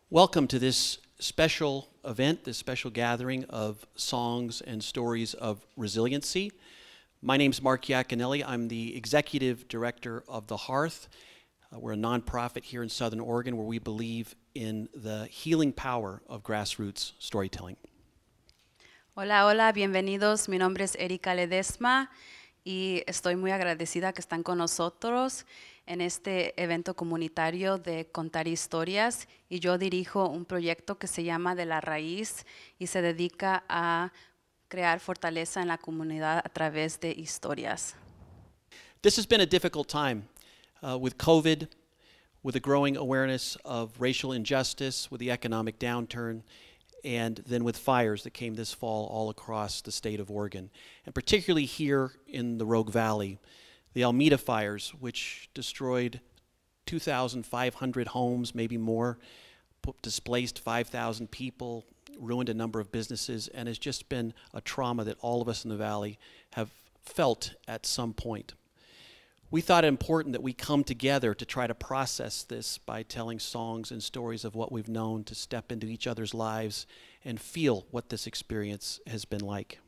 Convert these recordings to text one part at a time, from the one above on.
Welcome to this special event, this special gathering of songs and stories of resiliency. My name is Mark Iaconelli. I'm the executive director of The Hearth. We're a nonprofit here in Southern Oregon where we believe in the healing power of grassroots storytelling. Hola, hola, bienvenidos. Mi nombre es Erika Ledesma y estoy muy agradecida que están con nosotros en este evento comunitario de contar historias, y yo dirijo un proyecto que se llama De la Raíz y se dedica a crear fortaleza en la comunidad a través de historias. This has been a difficult time with COVID, with the growing awareness of racial injustice, with the economic downturn, and then with fires that came this fall all across the state of Oregon, and particularly here in the Rogue Valley. The Alameda fires, which destroyed 2,500 homes, maybe more, displaced 5,000 people, ruined a number of businesses, and has just been a trauma that all of us in the valley have felt at some point. We thought it important that we come together to try to process this by telling songs and stories of what we've known, to step into each other's lives and feel what this experience has been like.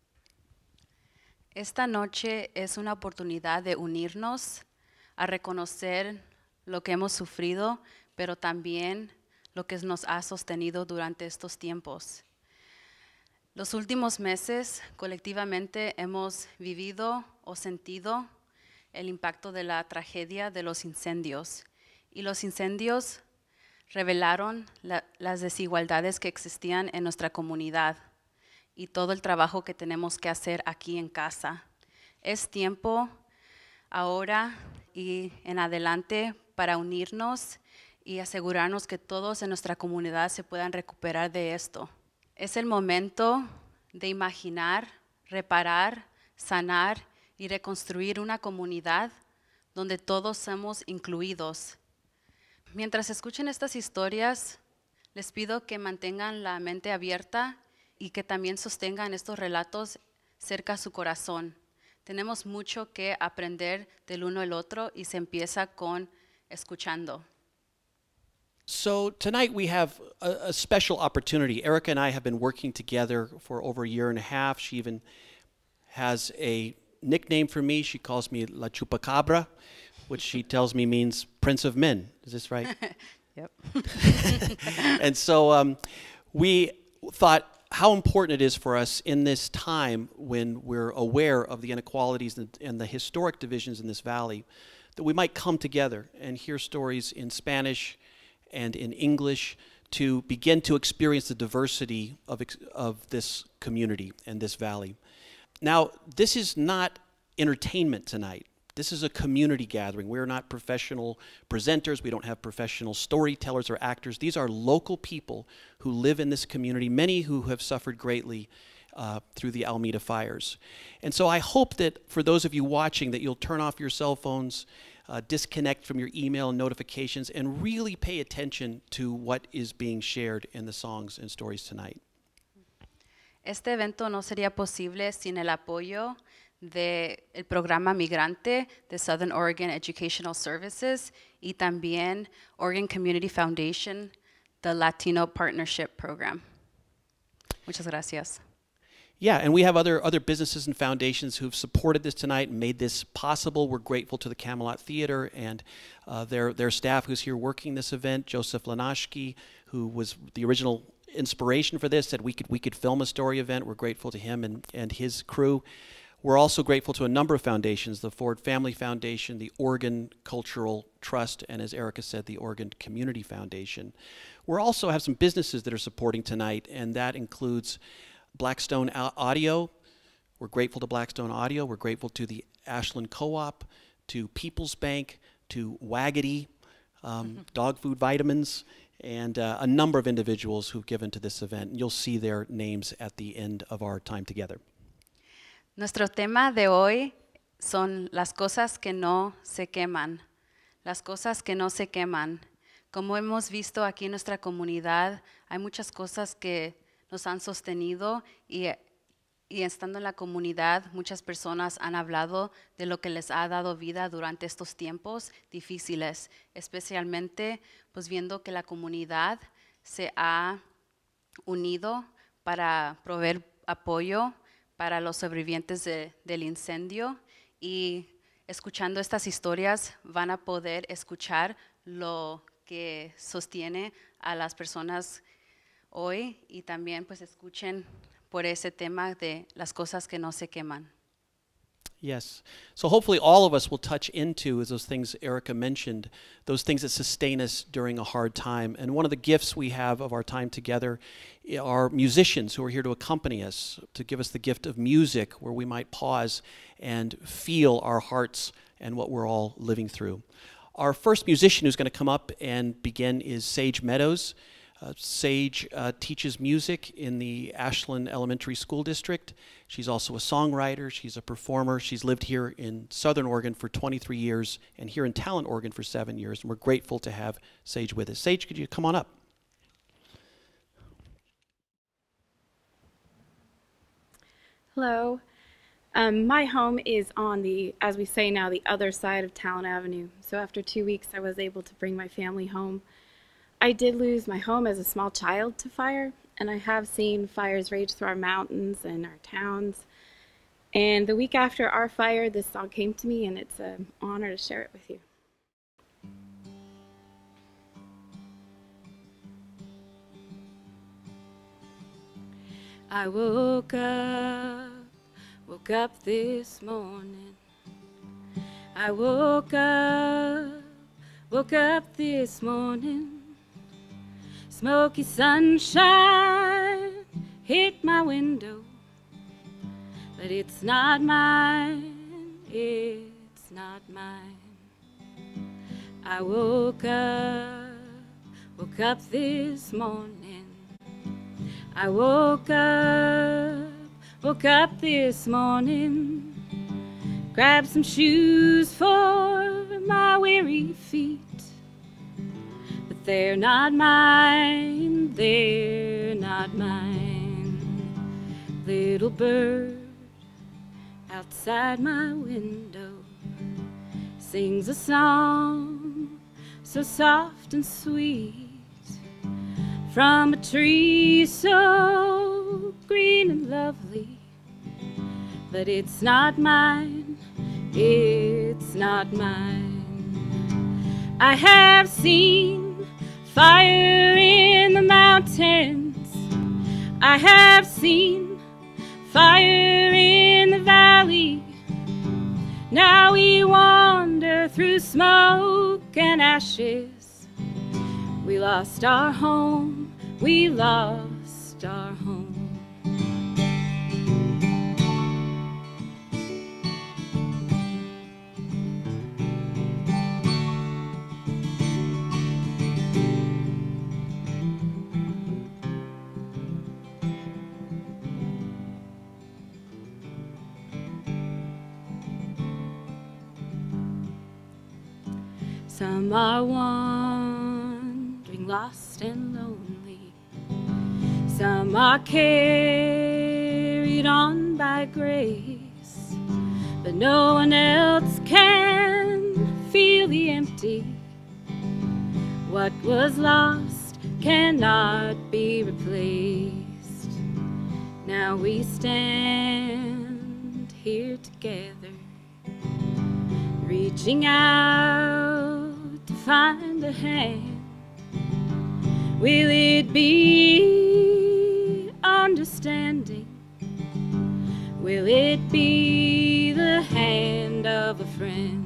Esta noche es una oportunidad de unirnos, a reconocer lo que hemos sufrido, pero también lo que nos ha sostenido durante estos tiempos. Los últimos meses, colectivamente, hemos vivido o sentido el impacto de la tragedia de los incendios. Y los incendios revelaron las desigualdades que existían en nuestra comunidad y todo el trabajo que tenemos que hacer aquí en casa. Es tiempo ahora y en adelante para unirnos y asegurarnos que todos en nuestra comunidad se puedan recuperar de esto. Es el momento de imaginar, reparar, sanar y reconstruir una comunidad donde todos somos incluidos. Mientras escuchen estas historias, les pido que mantengan la mente abierta y que también sostengan estos relatos cerca a su corazón. Tenemos mucho que aprender del uno al otro y se empieza con escuchando. So tonight we have a special opportunity. Erica and I have been working together for over a year and a half. She even has a nickname for me. She calls me La Chupacabra, which she tells me means Prince of Men. Is this right? Yep. And so we thought how important it is for us in this time when we're aware of the inequalities and the historic divisions in this valley, that we might come together and hear stories in Spanish and in English to begin to experience the diversity of this community and this valley. Now, this is not entertainment tonight. This is a community gathering. We're not professional presenters. We don't have professional storytellers or actors. These are local people who live in this community, many who have suffered greatly through the Alameda fires. And so I hope that for those of you watching that you'll turn off your cell phones, disconnect from your email and notifications, and really pay attention to what is being shared in the songs and stories tonight. Este evento no sería posible sin el apoyo del programa migrante de Southern Oregon Educational Services y también Oregon Community Foundation, the Latino Partnership Program. Muchas gracias. Yeah, and we have other businesses and foundations who've supported this tonight and made this possible. We're grateful to the Camelot Theater and their staff who's here working this event. Joseph Lanashki, who was the original inspiration for this, said we could film a story event. We're grateful to him and his crew. We're also grateful to a number of foundations, the Ford Family Foundation, the Oregon Cultural Trust, and as Erica said, the Oregon Community Foundation. We also have some businesses that are supporting tonight, and that includes Blackstone Audio. We're grateful to Blackstone Audio. We're grateful to the Ashland Co-op, to People's Bank, to Waggity, dog food vitamins, and a number of individuals who've given to this event. And you'll see their names at the end of our time together. Nuestro tema de hoy son las cosas que no se queman. Las cosas que no se queman. Como hemos visto aquí en nuestra comunidad, hay muchas cosas que nos han sostenido y estando en la comunidad, muchas personas han hablado de lo que les ha dado vida durante estos tiempos difíciles, especialmente pues viendo que la comunidad se ha unido para proveer apoyo para los sobrevivientes del incendio, y escuchando estas historias van a poder escuchar lo que sostiene a las personas hoy, y también pues escuchen por ese tema de las cosas que no se queman. Yes. So hopefully all of us will touch into those things Erica mentioned, those things that sustain us during a hard time. And one of the gifts we have of our time together are musicians who are here to accompany us, to give us the gift of music where we might pause and feel our hearts and what we're all living through. Our first musician who's going to come up and begin is Sage Meadows. Sage teaches music in the Ashland Elementary School District. She's also a songwriter. She's a performer. She's lived here in Southern Oregon for 23 years and here in Talent, Oregon for 7 years. And we're grateful to have Sage with us. Sage, could you come on up? Hello. My home is on the, as we say now, the other side of Talent Avenue. So after 2 weeks, I was able to bring my family home. I did lose my home as a small child to fire, and I have seen fires rage through our mountains and our towns. And the week after our fire, this song came to me, and it's an honor to share it with you. I woke up this morning. I woke up this morning. Smoky sunshine hit my window, but it's not mine, it's not mine. I woke up this morning. I woke up this morning, grabbed some shoes for my weary feet. They're not mine, they're not mine. Little bird outside my window sings a song so soft and sweet, from a tree so green and lovely. But it's not mine, it's not mine. I have seen fire in the mountains. I have seen fire in the valley. Now we wander through smoke and ashes. We lost our home, we lost our home. Some are wandering lost and lonely. Some are carried on by grace, but no one else can feel the empty. What was lost cannot be replaced. Now we stand here together, reaching out to find a hand. Will it be understanding? Will it be the hand of a friend?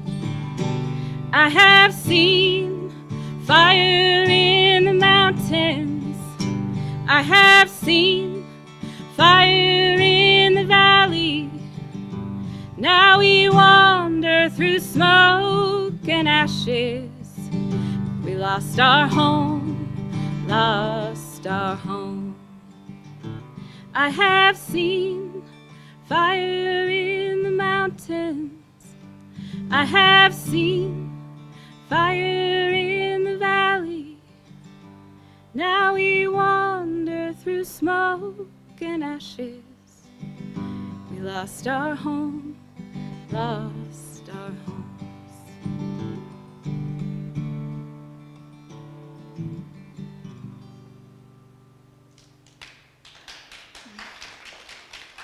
I have seen fire in the mountains. I have seen fire in the valley. Now we wander through smoke and ashes. We lost our home, lost our home. I have seen fire in the mountains. I have seen fire in the valley. Now we wander through smoke and ashes. We lost our home, lost our homes.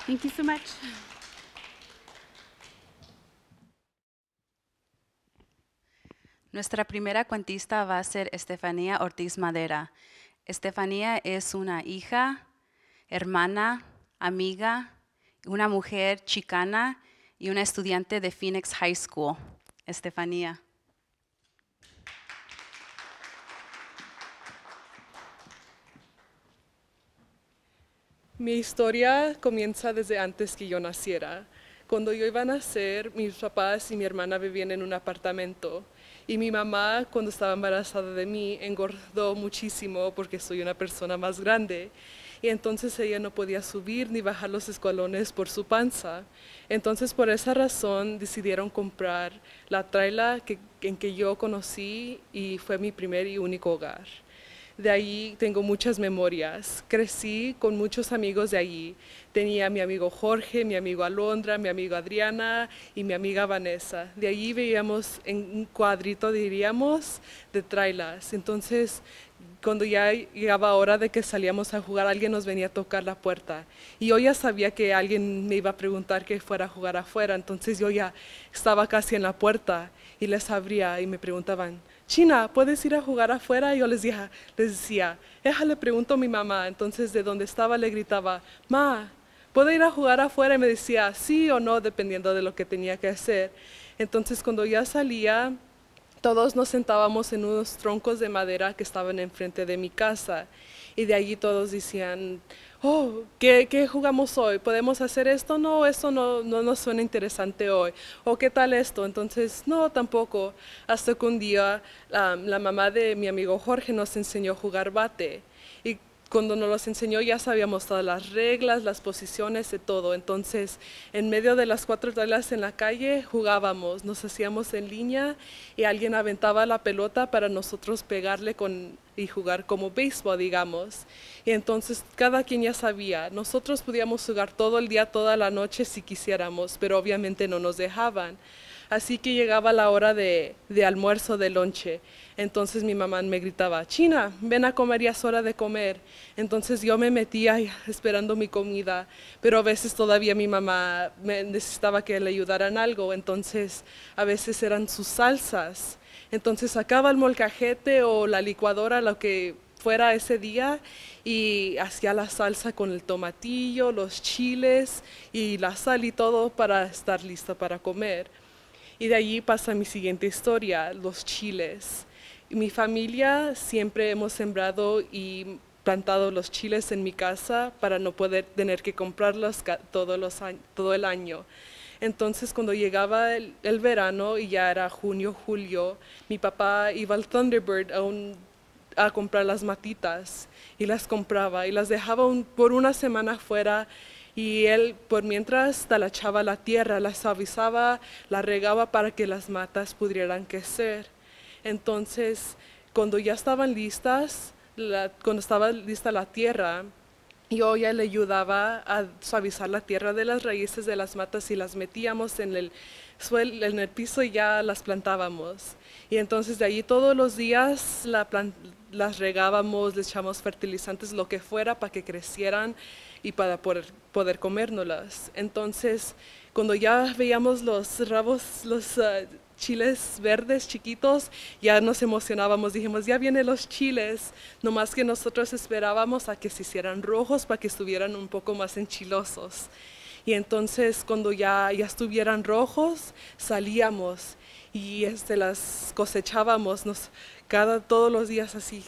Thank you so much. Nuestra primera cuentista va a ser Estefanía Ortiz Madera. Estefanía es una hija, hermana, amiga, una mujer chicana y una estudiante de Phoenix High School. Estefanía. Mi historia comienza desde antes que yo naciera. Cuando yo iba a nacer, mis papás y mi hermana vivían en un apartamento. Y mi mamá, cuando estaba embarazada de mí, engordó muchísimo porque soy una persona más grande. Y entonces ella no podía subir ni bajar los escalones por su panza. Entonces por esa razón decidieron comprar la traila en que yo conocí y fue mi primer y único hogar. De ahí tengo muchas memorias. Crecí con muchos amigos de allí. Tenía a mi amigo Jorge, mi amigo Alondra, mi amigo Adriana y mi amiga Vanessa. De allí veíamos en un cuadrito, diríamos, de trailas. Entonces, cuando ya llegaba hora de que salíamos a jugar, alguien nos venía a tocar la puerta. Y yo ya sabía que alguien me iba a preguntar que fuera a jugar afuera. Entonces yo ya estaba casi en la puerta y les abría y me preguntaban, China, ¿puedes ir a jugar afuera? Y yo les decía, déjale, pregunto a mi mamá. Entonces de donde estaba le gritaba, Ma, ¿puedo ir a jugar afuera? Y me decía sí o no, dependiendo de lo que tenía que hacer. Entonces cuando ya salía, todos nos sentábamos en unos troncos de madera que estaban enfrente de mi casa. Y de allí todos decían, oh, ¿qué jugamos hoy? ¿Podemos hacer esto? No, esto no nos suena interesante hoy. ¿O qué tal esto? Entonces, no, tampoco. Hasta que un día la mamá de mi amigo Jorge nos enseñó a jugar bate. Y cuando nos los enseñó ya sabíamos todas las reglas, las posiciones y todo. Entonces, en medio de las 4 tablas en la calle jugábamos, nos hacíamos en línea y alguien aventaba la pelota para nosotros pegarle y jugar como béisbol, digamos. Y entonces cada quien ya sabía, nosotros podíamos jugar todo el día, toda la noche si quisiéramos, pero obviamente no nos dejaban. Así que llegaba la hora de almuerzo, de lonche. Entonces mi mamá me gritaba, China, ven a comer, ya es hora de comer. Entonces yo me metía esperando mi comida, pero a veces todavía mi mamá necesitaba que le ayudaran algo, entonces a veces eran sus salsas. Entonces sacaba el molcajete o la licuadora, lo que fuera ese día, y hacía la salsa con el tomatillo, los chiles y la sal y todo para estar lista para comer. Y de allí pasa mi siguiente historia, los chiles. Mi familia siempre hemos sembrado y plantado los chiles en mi casa para no poder tener que comprarlos todo el año. Entonces cuando llegaba el verano y ya era junio, julio, mi papá iba al Thunderbird a comprar las matitas y las compraba y las dejaba por una semana afuera. Y él, por mientras, talachaba la tierra, la suavizaba, la regaba para que las matas pudieran crecer. Entonces, cuando ya estaban listas, cuando estaba lista la tierra, yo ya le ayudaba a suavizar la tierra de las raíces de las matas y las metíamos en el suelo, en el piso y ya las plantábamos. Y entonces de allí todos los días las regábamos, les echábamos fertilizantes, lo que fuera, para que crecieran y para poder comérnoslas. Entonces, cuando ya veíamos los rabos, los chiles verdes chiquitos, ya nos emocionábamos, dijimos, ya vienen los chiles, nomás que nosotros esperábamos a que se hicieran rojos para que estuvieran un poco más enchilosos. Y entonces, cuando ya estuvieran rojos, salíamos y las cosechábamos, todos los días así.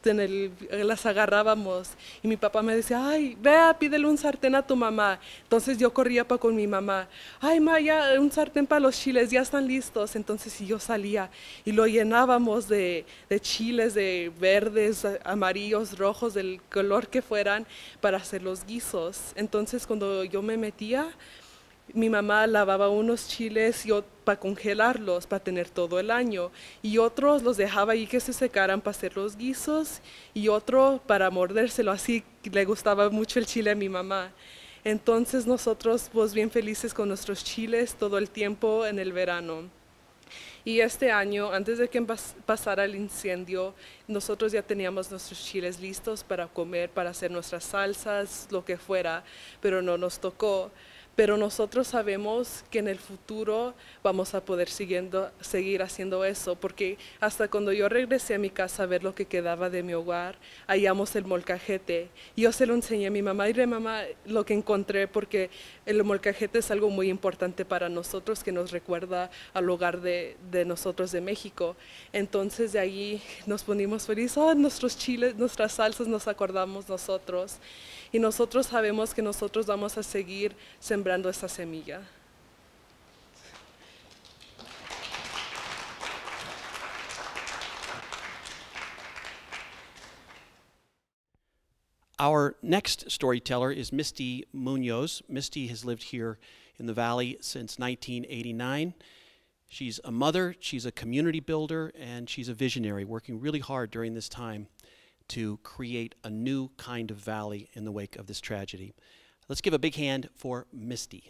Las agarrábamos y mi papá me decía, ay, vea, pídele un sartén a tu mamá. Entonces yo corría con mi mamá, ay, ma, ya un sartén para los chiles, ya están listos. Entonces yo salía y lo llenábamos de chiles, de verdes, amarillos, rojos, del color que fueran, para hacer los guisos. Entonces cuando yo me metía, mi mamá lavaba unos chiles para congelarlos, para tener todo el año, y otros los dejaba ahí que se secaran para hacer los guisos, y otro para mordérselo, así le gustaba mucho el chile a mi mamá. Entonces nosotros, pues bien felices con nuestros chiles todo el tiempo en el verano. Y este año, antes de que pasara el incendio, nosotros ya teníamos nuestros chiles listos para comer, para hacer nuestras salsas, lo que fuera, pero no nos tocó. Pero nosotros sabemos que en el futuro vamos a poder seguir haciendo eso, porque hasta cuando yo regresé a mi casa a ver lo que quedaba de mi hogar, hallamos el molcajete. Yo se lo enseñé a mi mamá y le mamá lo que encontré, porque el molcajete es algo muy importante para nosotros, que nos recuerda al hogar de nosotros de México. Entonces de ahí nos ponimos felices, nuestros chiles, nuestras salsas, nos acordamos nosotros. Y nosotros sabemos que nosotros vamos a seguir sembrando esa semilla. Our next storyteller is Misty Munoz. Misty has lived here in the Valley since 1989. She's a mother, she's a community builder, and she's a visionary, working really hard during this time to create a new kind of valley in the wake of this tragedy. Let's give a big hand for Misty.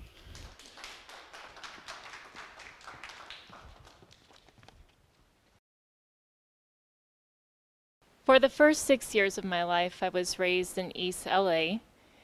For the first 6 years of my life, I was raised in East LA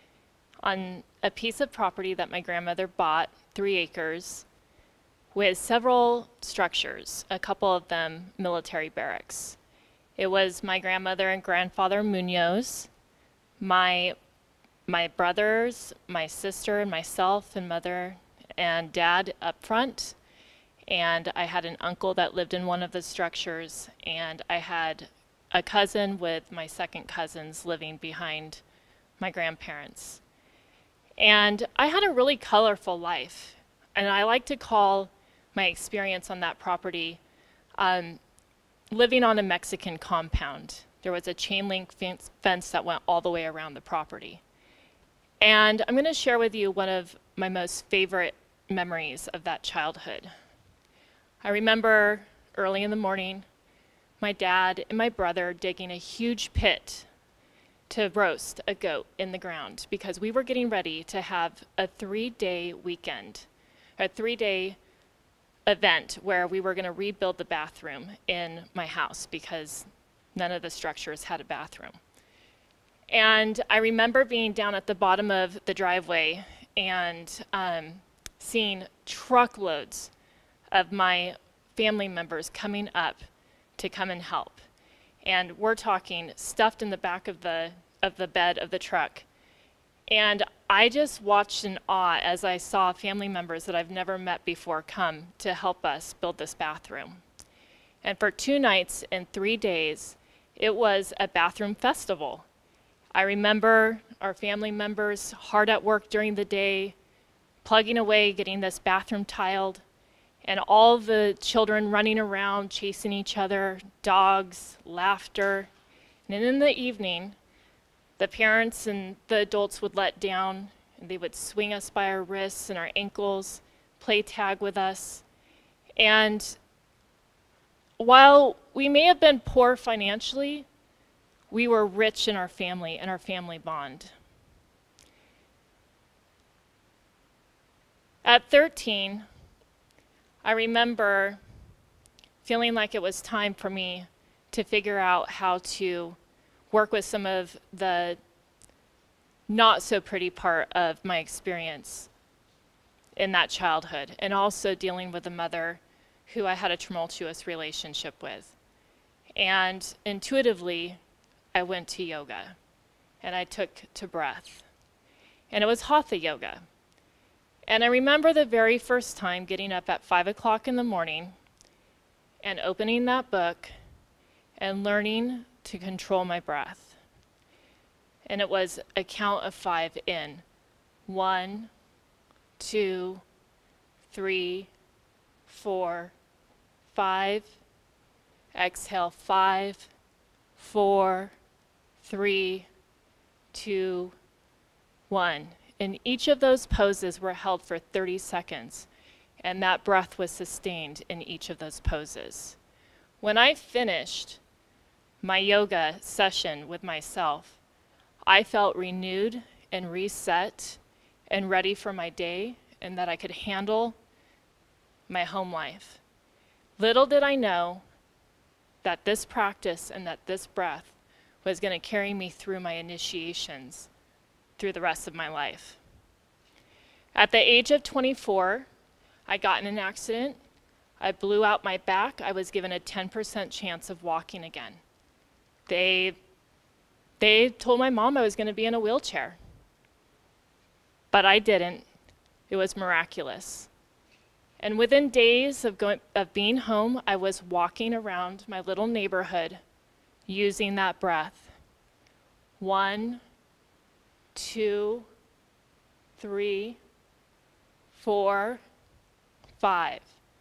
on a piece of property that my grandmother bought, 3 acres, with several structures, a couple of them military barracks. It was my grandmother and grandfather Munoz, my brothers, my sister, and myself, and mother and dad up front. And I had an uncle that lived in one of the structures, and I had a cousin with my second cousins living behind my grandparents. And I had a really colorful life. And I like to call my experience on that property living on a Mexican compound. There was a chain link fence that went all the way around the property. And I'm going to share with you one of my most favorite memories of that childhood. I remember early in the morning, my dad and my brother digging a huge pit to roast a goat in the ground because we were getting ready to have a 3-day weekend, a 3-day event where we were going to rebuild the bathroom in my house because none of the structures had a bathroom. And I remember being down at the bottom of the driveway and seeing truckloads of my family members coming up to come and help. And we're talking stuffed in the back of the bed of the truck. And I just watched in awe as I saw family members that I've never met before come to help us build this bathroom. And for 2 nights and 3 days, it was a bathroom festival. I remember our family members hard at work during the day, plugging away, getting this bathroom tiled, and all the children running around, chasing each other, dogs, laughter. And then in the evening, the parents and the adults would let down, and they would swing us by our wrists and our ankles, play tag with us. And while we may have been poor financially, we were rich in our family and our family bond. At 13, I remember feeling like it was time for me to figure out how to work with some of the not so pretty part of my experience in that childhood, and also dealing with a mother who I had a tumultuous relationship with. And intuitively, I went to yoga, and I took to breath. And it was Hatha yoga. And I remember the very first time getting up at 5 o'clock in the morning and opening that book and learning to control my breath. And it was a count of 5 in. 1, 2, 3, 4, 5. Exhale, 5, 4, 3, 2, 1. And each of those poses were held for 30 seconds, and that breath was sustained in each of those poses. When I finished my yoga session with myself, I felt renewed and reset and ready for my day, and that I could handle my home life. Little did I know that this practice and that this breath was going to carry me through my initiations through the rest of my life. At the age of 24, I got in an accident. I blew out my back. I was given a 10% chance of walking again. They told my mom I was going to be in a wheelchair. But I didn't. It was miraculous. And within days of being home, I was walking around my little neighborhood using that breath. 1, 2, 3, 4, 5.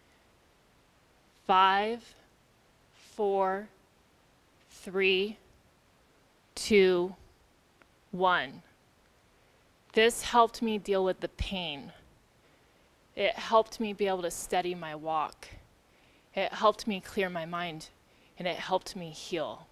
5, 4, 3, 2, 1. This helped me deal with the pain. It helped me be able to steady my walk. It helped me clear my mind, and it helped me heal.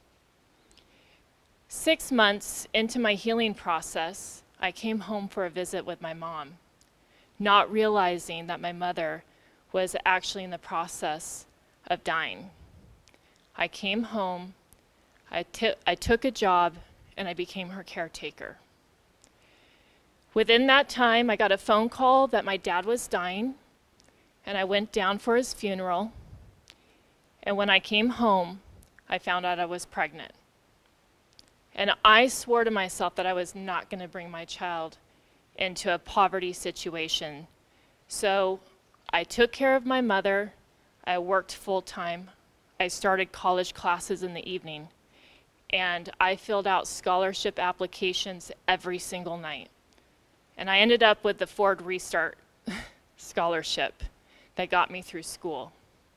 6 months into my healing process, I came home for a visit with my mom, not realizing that my mother was actually in the process of dying. I came home, I took a job, and I became her caretaker. Within that time, I got a phone call that my dad was dying, and I went down for his funeral. And when I came home, I found out I was pregnant. And I swore to myself that I was not going to bring my child into a poverty situation. So I took care of my mother. I worked full-time. I started college classes in the evening. And I filled out scholarship applications every single night. And I ended up with the Ford Restart scholarship that got me through school.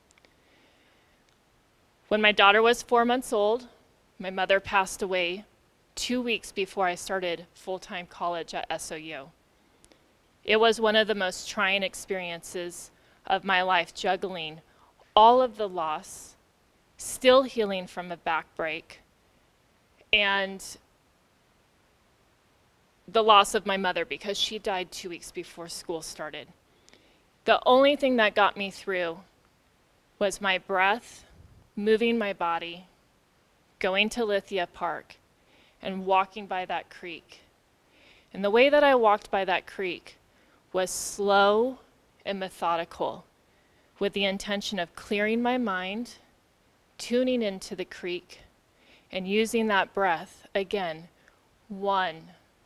When my daughter was 4 months old, my mother passed away 2 weeks before I started full-time college at SOU. It was one of the most trying experiences of my life, juggling all of the loss, still healing from a back break, and the loss of my mother because she died 2 weeks before school started. The only thing that got me through was my breath, moving my body, going to Lithia Park, and walking by that creek. And the way that I walked by that creek was slow and methodical, with the intention of clearing my mind, tuning into the creek, and using that breath again. 1,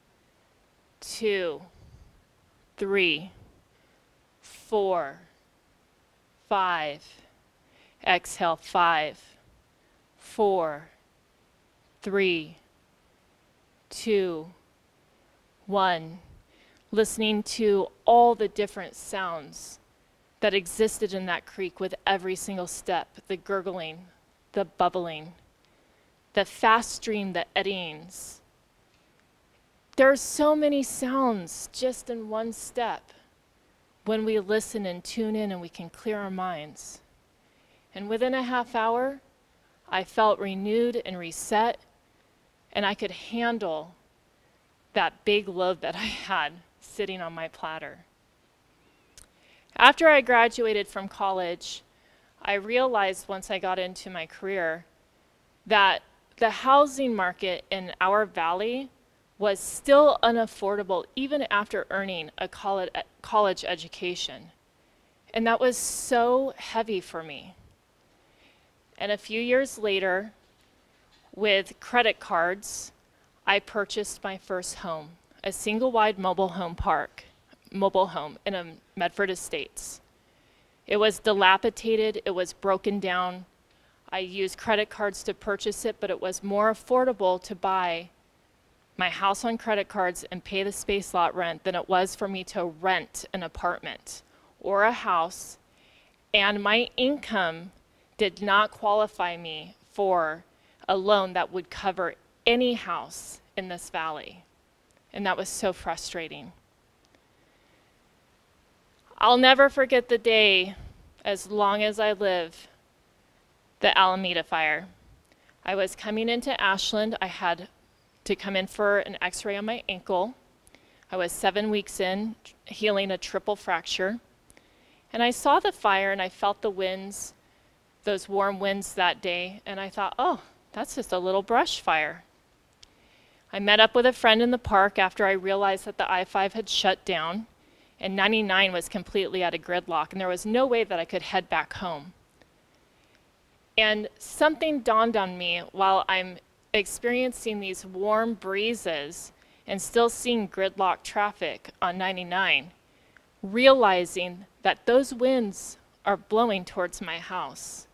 2, 3, 4, 5. Exhale, 5, 4, 3, 2, 1. Listening to all the different sounds that existed in that creek with every single step, the gurgling, the bubbling, the fast stream, the eddyings. There are so many sounds just in one step when we listen and tune in and we can clear our minds. And within a half hour, I felt renewed and reset, and I could handle that big load that I had sitting on my platter. After I graduated from college, I realized once I got into my career that the housing market in our valley was still unaffordable even after earning a college education. And that was so heavy for me. And a few years later, with credit cards, I purchased my first home, a single-wide mobile home in Medford Estates. It was dilapidated, it was broken down. I used credit cards to purchase it, but it was more affordable to buy my house on credit cards and pay the space lot rent than it was for me to rent an apartment or a house. And my income did not qualify me for a loan that would cover any house in this valley. And that was so frustrating. I'll never forget the day, as long as I live, the Alameda fire. I was coming into Ashland. I had to come in for an x-ray on my ankle. I was 7 weeks in, healing a triple fracture. And I saw the fire and I felt the winds those warm winds that day, and I thought, oh, that's just a little brush fire. I met up with a friend in the park after I realized that the I-5 had shut down and 99 was completely out of gridlock, and there was no way that I could head back home. And something dawned on me while I'm experiencing these warm breezes and still seeing gridlock traffic on 99, realizing that those winds are blowing towards my house.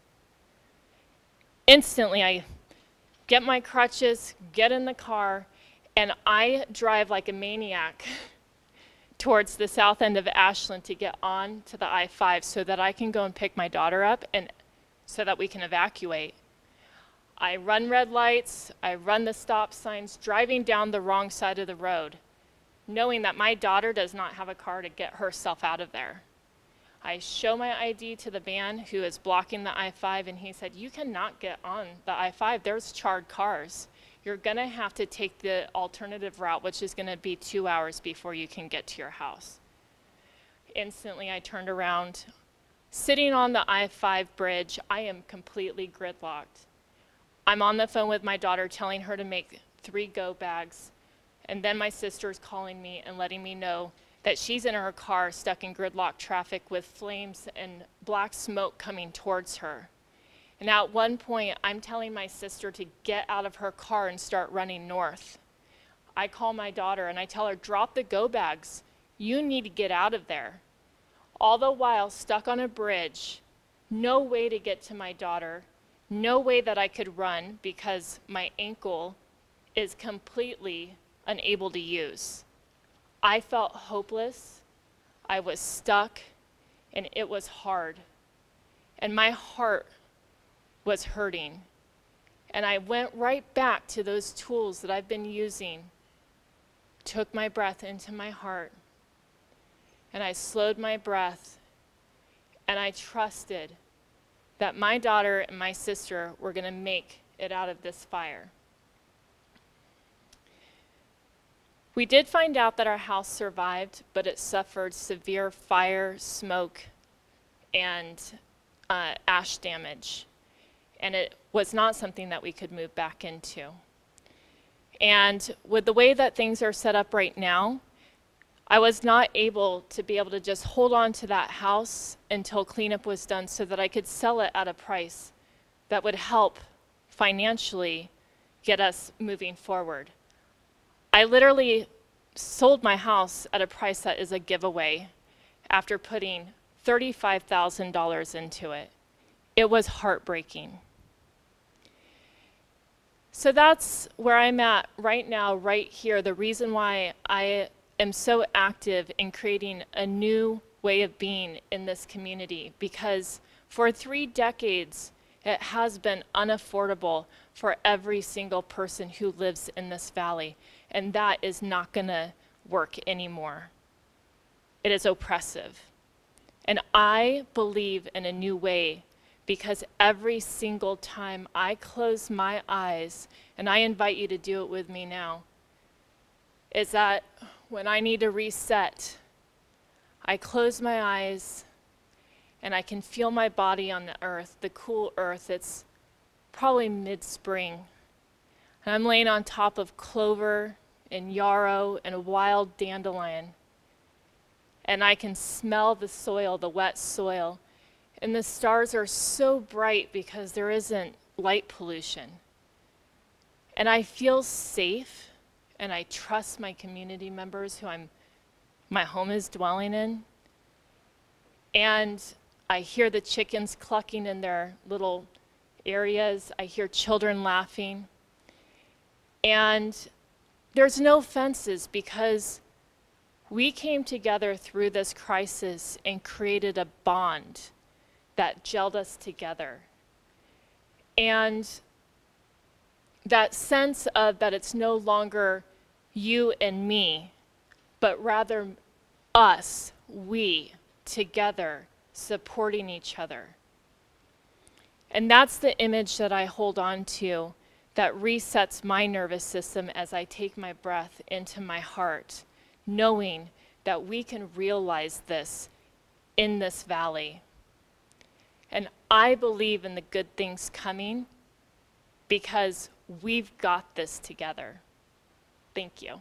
Instantly, I get my crutches, get in the car, and I drive like a maniac towards the south end of Ashland to get on to the I-5 so that I can go and pick my daughter up and so that we can evacuate. I run red lights, I run the stop signs, driving down the wrong side of the road, knowing that my daughter does not have a car to get herself out of there. I show my ID to the man who is blocking the I-5, and he said, "You cannot get on the I-5, there's charred cars. You're gonna have to take the alternative route, which is gonna be 2 hours before you can get to your house." Instantly, I turned around. Sitting on the I-5 bridge, I am completely gridlocked. I'm on the phone with my daughter telling her to make 3 go bags, and then my sister's calling me and letting me know that she's in her car stuck in gridlock traffic with flames and black smoke coming towards her. And at one point, I'm telling my sister to get out of her car and start running north. I call my daughter and I tell her, "Drop the go bags. You need to get out of there." All the while stuck on a bridge, no way to get to my daughter, no way that I could run because my ankle is completely unable to use. I felt hopeless, I was stuck, and it was hard. And my heart was hurting. And I went right back to those tools that I've been using, took my breath into my heart, and I slowed my breath, and I trusted that my daughter and my sister were going to make it out of this fire. We did find out that our house survived, but it suffered severe fire, smoke, and ash damage. And it was not something that we could move back into. And with the way that things are set up right now, I was not able to just hold on to that house until cleanup was done so that I could sell it at a price that would help financially get us moving forward. I literally sold my house at a price that is a giveaway after putting $35,000 into it. It was heartbreaking. So that's where I'm at right now, right here. The reason why I am so active in creating a new way of being in this community, because for 3 decades, it has been unaffordable for every single person who lives in this valley, and that is not going to work anymore. It is oppressive. And I believe in a new way, because every single time I close my eyes, and I invite you to do it with me now, is that when I need to reset, I close my eyes and I can feel my body on the earth, the cool earth. It's probably mid-spring. And I'm laying on top of clover and yarrow and a wild dandelion. And I can smell the soil, the wet soil. And the stars are so bright because there isn't light pollution. And I feel safe, and I trust my community members who my home is dwelling in. And I hear the chickens clucking in their little areas. I hear children laughing. And there's no fences because we came together through this crisis and created a bond that gelled us together. And that sense of that it's no longer you and me, but rather us, we, together, supporting each other. And that's the image that I hold on to that resets my nervous system as I take my breath into my heart, knowing that we can realize this in this valley. And I believe in the good things coming because we've got this together. Thank you.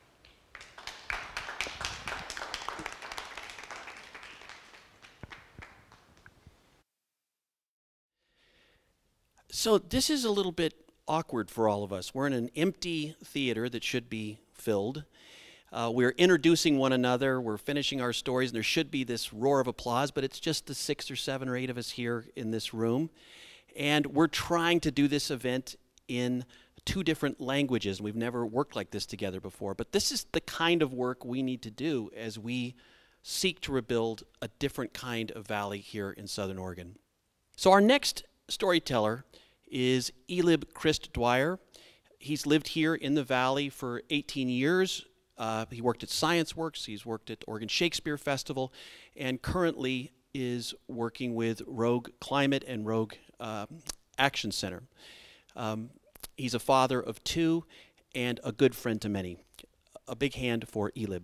So this is a little bit awkward for all of us. We're in an empty theater that should be filled. We're introducing one another. We're finishing our stories, and there should be this roar of applause, but it's just the 6 or 7 or 8 of us here in this room. And we're trying to do this event in 2 different languages. We've never worked like this together before, but this is the kind of work we need to do as we seek to rebuild a different kind of valley here in Southern Oregon. So our next storyteller is Elib Christ Dwyer. He's lived here in the valley for 18 years. He worked at ScienceWorks, he's worked at Oregon Shakespeare Festival, and currently is working with Rogue Climate and Rogue Action Center. He's a father of 2 and a good friend to many. A big hand for Elib.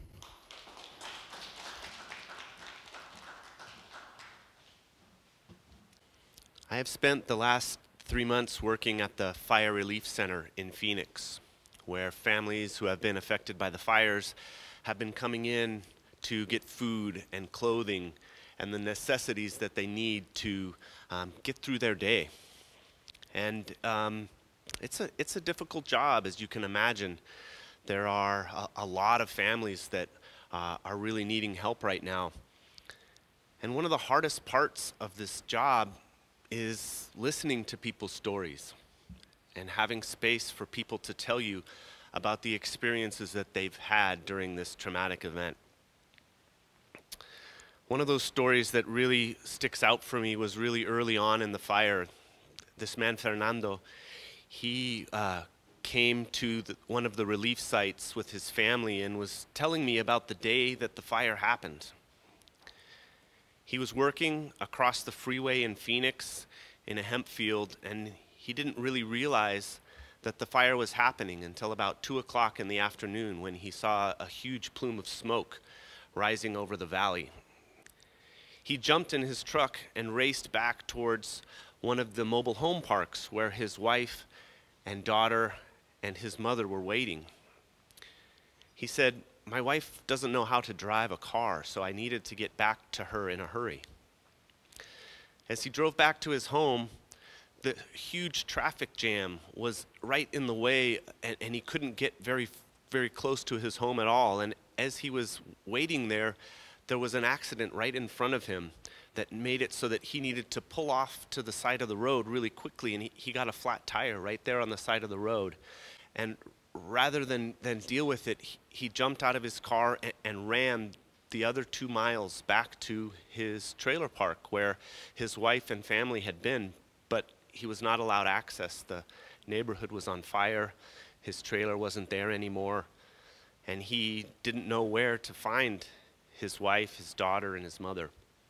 I have spent the last 3 months working at the Fire Relief Center in Phoenix, where families who have been affected by the fires have been coming in to get food and clothing and the necessities that they need to get through their day. And it's a difficult job, as you can imagine. There are a lot of families that are really needing help right now. And one of the hardest parts of this job is listening to people's stories and having space for people to tell you about the experiences that they've had during this traumatic event. One of those stories that really sticks out for me was really early on in the fire. This man, Fernando, he came to one of the relief sites with his family and was telling me about the day that the fire happened. He was working across the freeway in Phoenix in a hemp field, and he didn't really realize that the fire was happening until about 2 o'clock in the afternoon, when he saw a huge plume of smoke rising over the valley. He jumped in his truck and raced back towards one of the mobile home parks where his wife and daughter and his mother were waiting. He said, "My wife doesn't know how to drive a car, so I needed to get back to her in a hurry." As he drove back to his home, the huge traffic jam was right in the way, and he couldn't get very, very close to his home at all. And as he was waiting there, there was an accident right in front of him that made it so that he needed to pull off to the side of the road really quickly, and he got a flat tire right there on the side of the road. And rather than deal with it, he jumped out of his car and ran the other 2 miles back to his trailer park where his wife and family had been, but he was not allowed access. The neighborhood was on fire, his trailer wasn't there anymore, and he didn't know where to find his wife, his daughter, and his mother.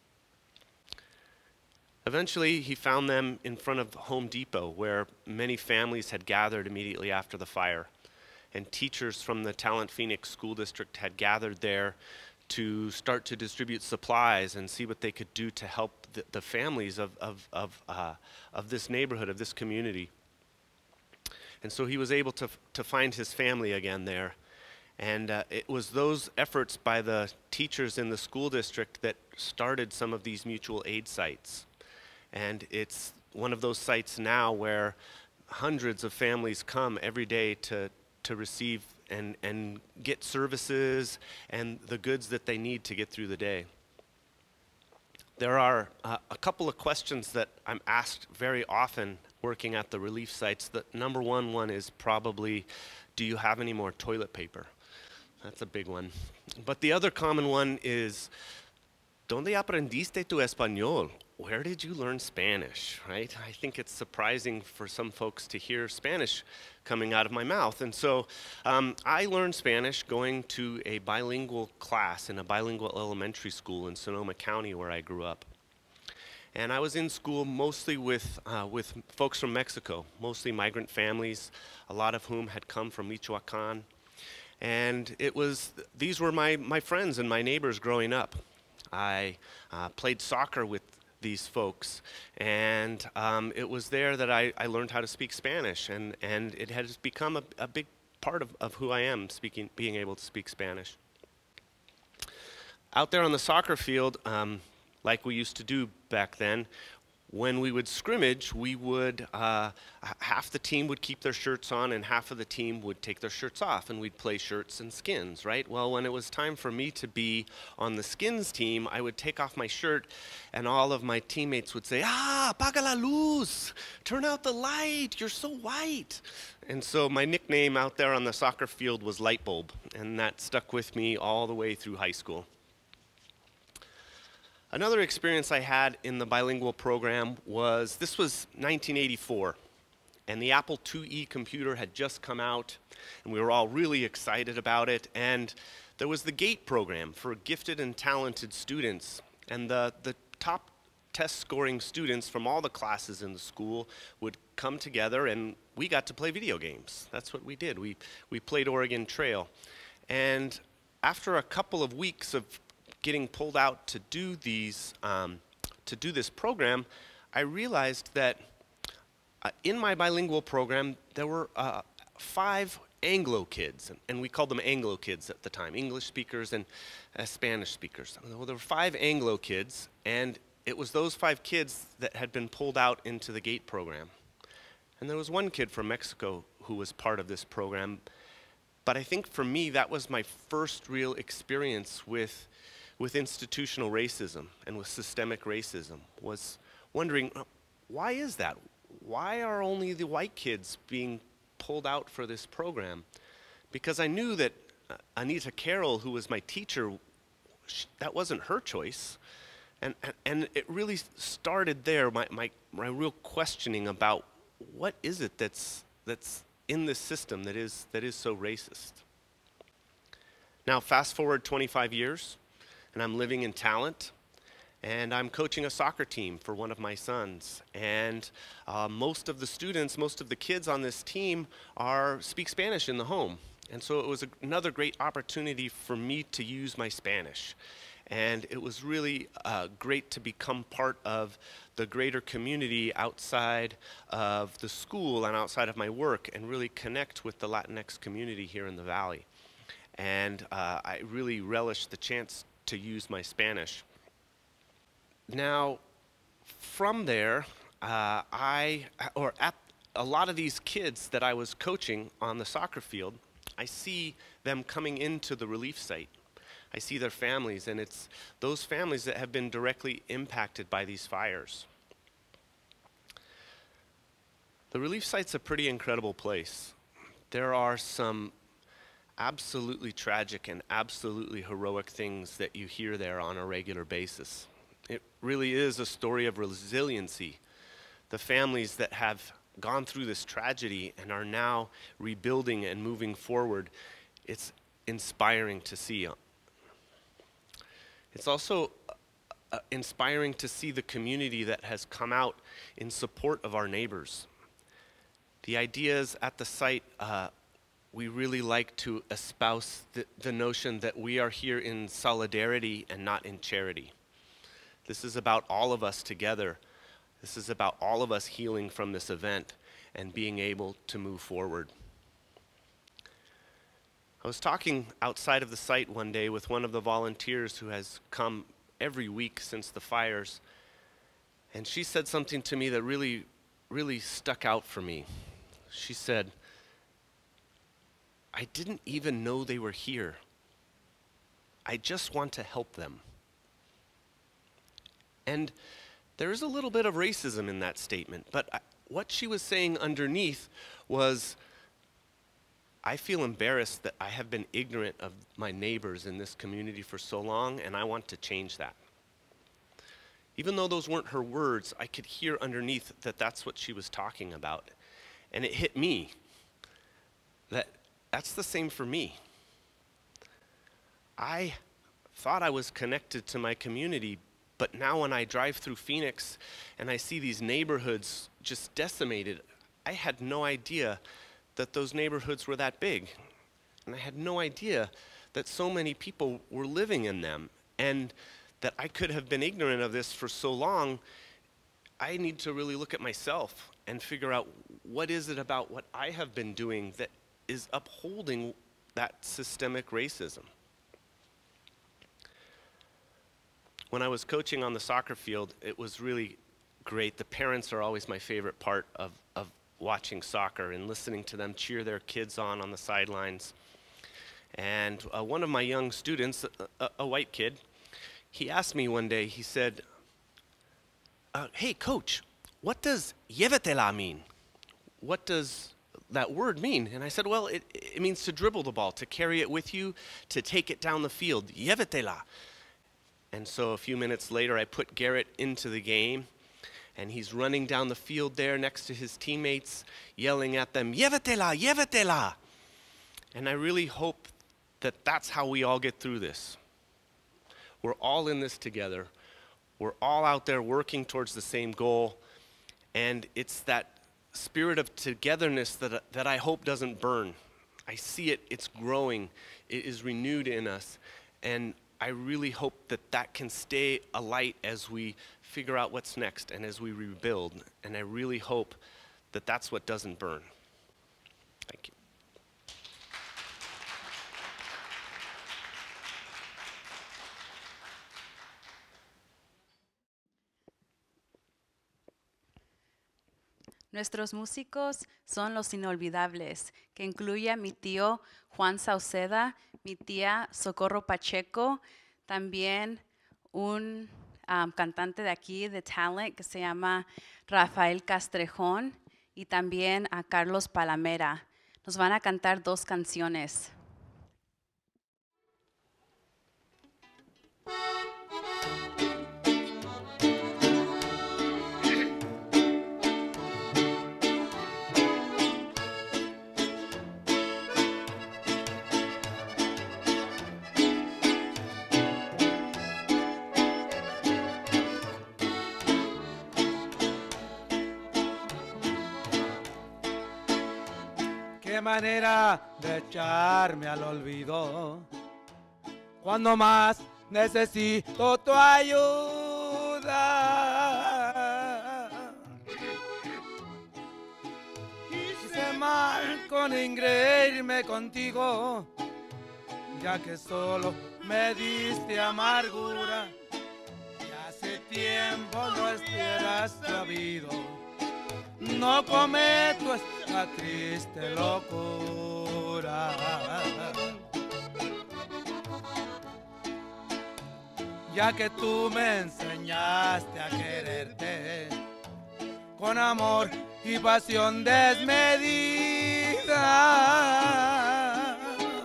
Eventually, he found them in front of Home Depot, where many families had gathered immediately after the fire. And teachers from the Talent Phoenix School District had gathered there to start to distribute supplies and see what they could do to help the families of this neighborhood, of this community. And so he was able to find his family again there. And it was those efforts by the teachers in the school district that started some of these mutual aid sites. And it's one of those sites now where hundreds of families come every day to receive and get services and the goods that they need to get through the day. There are a couple of questions that I'm asked very often working at the relief sites. The number one is probably, do you have any more toilet paper? That's a big one. But the other common one is, ¿Dónde aprendiste tu español? Where did you learn Spanish, right? I think it's surprising for some folks to hear Spanish coming out of my mouth. And so I learned Spanish going to a bilingual class in a bilingual elementary school in Sonoma County, where I grew up. And I was in school mostly with folks from Mexico, mostly migrant families, a lot of whom had come from Michoacan. And these were my friends and my neighbors growing up. I played soccer with these folks. And it was there that I learned how to speak Spanish, and it has become a big part of who I am, being able to speak Spanish. Out there on the soccer field, like we used to do back then, when we would scrimmage, we would, half the team would keep their shirts on and half of the team would take their shirts off, and we'd play shirts and skins, right? Well, when it was time for me to be on the skins team, I would take off my shirt and all of my teammates would say, apaga la luz, turn out the light, you're so white. And so my nickname out there on the soccer field was Light Bulb, and that stuck with me all the way through high school. Another experience I had in the bilingual program was, this was 1984, and the Apple IIe computer had just come out, and we were all really excited about it, and there was the GATE program for gifted and talented students, and the top test scoring students from all the classes in the school would come together, and we got to play video games. That's what we did. We played Oregon Trail, and after a couple of weeks of getting pulled out to do these, to do this program, I realized that in my bilingual program there were 5 Anglo kids, and we called them Anglo kids at the time, English speakers and Spanish speakers. Well, there were 5 Anglo kids, and it was those 5 kids that had been pulled out into the GATE program. And there was one kid from Mexico who was part of this program, but I think for me that was my first real experience with institutional racism and with systemic racism, was wondering, why is that? Why are only the white kids being pulled out for this program? Because I knew that Anita Carroll, who was my teacher, that wasn't her choice. And it really started there, my real questioning about what is it that's in this system that is so racist. Now fast forward 25 years, and I'm living in Talent, and I'm coaching a soccer team for one of my sons. And most of the students, most of the kids on this team speak Spanish in the home. And so it was another great opportunity for me to use my Spanish. And it was really great to become part of the greater community outside of the school and outside of my work, and really connect with the Latinx community here in the Valley. And I really relished the chance to use my Spanish. Now, from there, at a lot of these kids that I was coaching on the soccer field, I see them coming into the relief site. I see their families, and it's those families that have been directly impacted by these fires. The relief site's a pretty incredible place. There are some absolutely tragic and absolutely heroic things that you hear there on a regular basis. It really is a story of resiliency. The families that have gone through this tragedy and are now rebuilding and moving forward, it's inspiring to see. It's also inspiring to see the community that has come out in support of our neighbors. The ideas at the site, we really like to espouse the notion that we are here in solidarity and not in charity. This is about all of us together. This is about all of us healing from this event and being able to move forward. I was talking outside of the site one day with one of the volunteers who has come every week since the fires, and she said something to me that really, really stuck out for me. She said, "I didn't even know they were here. I just want to help them." And there is a little bit of racism in that statement, but what she was saying underneath was, I feel embarrassed that I have been ignorant of my neighbors in this community for so long, and I want to change that. Even though those weren't her words, I could hear underneath that that's what she was talking about. And it hit me that that's the same for me. I thought I was connected to my community, but now when I drive through Phoenix and I see these neighborhoods just decimated, I had no idea that those neighborhoods were that big. And I had no idea that so many people were living in them. And that I could have been ignorant of this for so long, I need to really look at myself and figure out what is it about what I have been doing that is upholding that systemic racism. When I was coaching on the soccer field, it was really great. The parents are always my favorite part of watching soccer and listening to them cheer their kids on the sidelines. And one of my young students, a white kid, he asked me one day, he said, hey, coach, what does llévatela mean? What does that word mean? And I said, well, it means to dribble the ball, to carry it with you, to take it down the field. Llévatela. And so a few minutes later, I put Garrett into the game, and he's running down the field there next to his teammates, yelling at them, llévatela, llévatela. And I really hope that that's how we all get through this. We're all in this together. We're all out there working towards the same goal. And it's that spirit of togetherness that I hope doesn't burn. I see it, it's growing, it is renewed in us. And I really hope that that can stay alight as we figure out what's next and as we rebuild. And I really hope that that's what doesn't burn. Thank you. Nuestros músicos son los inolvidables, que incluye a mi tío Juan Sauceda, mi tía Socorro Pacheco, también un cantante de aquí, de Talent, que se llama Rafael Castrejón, y también a Carlos Palamera. Nos van a cantar 2 canciones. Qué manera de echarme al olvido cuando más necesito tu ayuda. Hice mal con engreírme contigo, ya que solo me diste amargura y hace tiempo no estuvieras sabido. No cometo esta triste locura. Ya que tú me enseñaste a quererte con amor y pasión desmedida.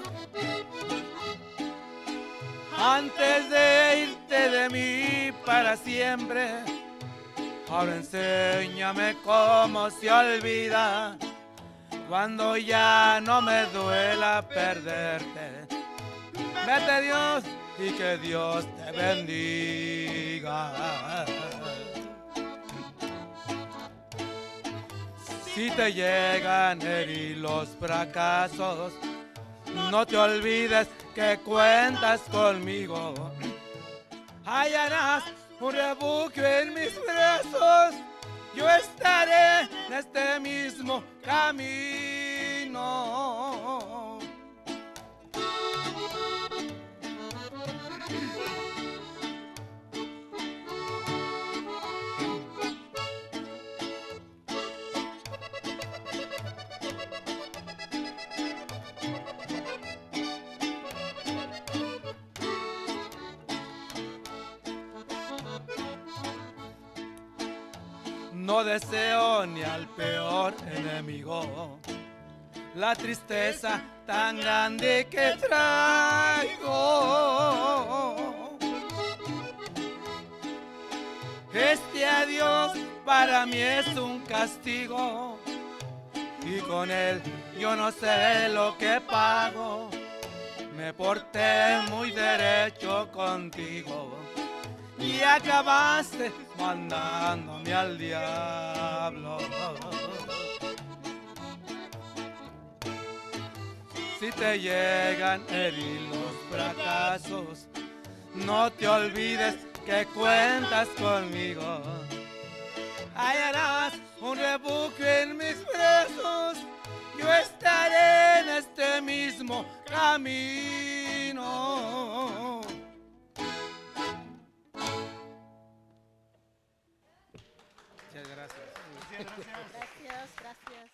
Antes de irte de mí para siempre, ahora enséñame cómo se olvida cuando ya no me duela perderte. Vete, Dios, y que Dios te bendiga. Si te llegan a herir los fracasos, no te olvides que cuentas conmigo. Hallarás un refugio en mis brazos, yo estaré en este mismo camino. No deseo ni al peor enemigo la tristeza tan grande que traigo. Este adiós para mí es un castigo y con él yo no sé lo que pago. Me porté muy derecho contigo y acabaste mandándome al diablo. Si te llegan a herir los fracasos, no te olvides que cuentas conmigo. Hallarás un refugio en mis brazos, yo estaré en este mismo camino. Muchas gracias. Gracias, gracias.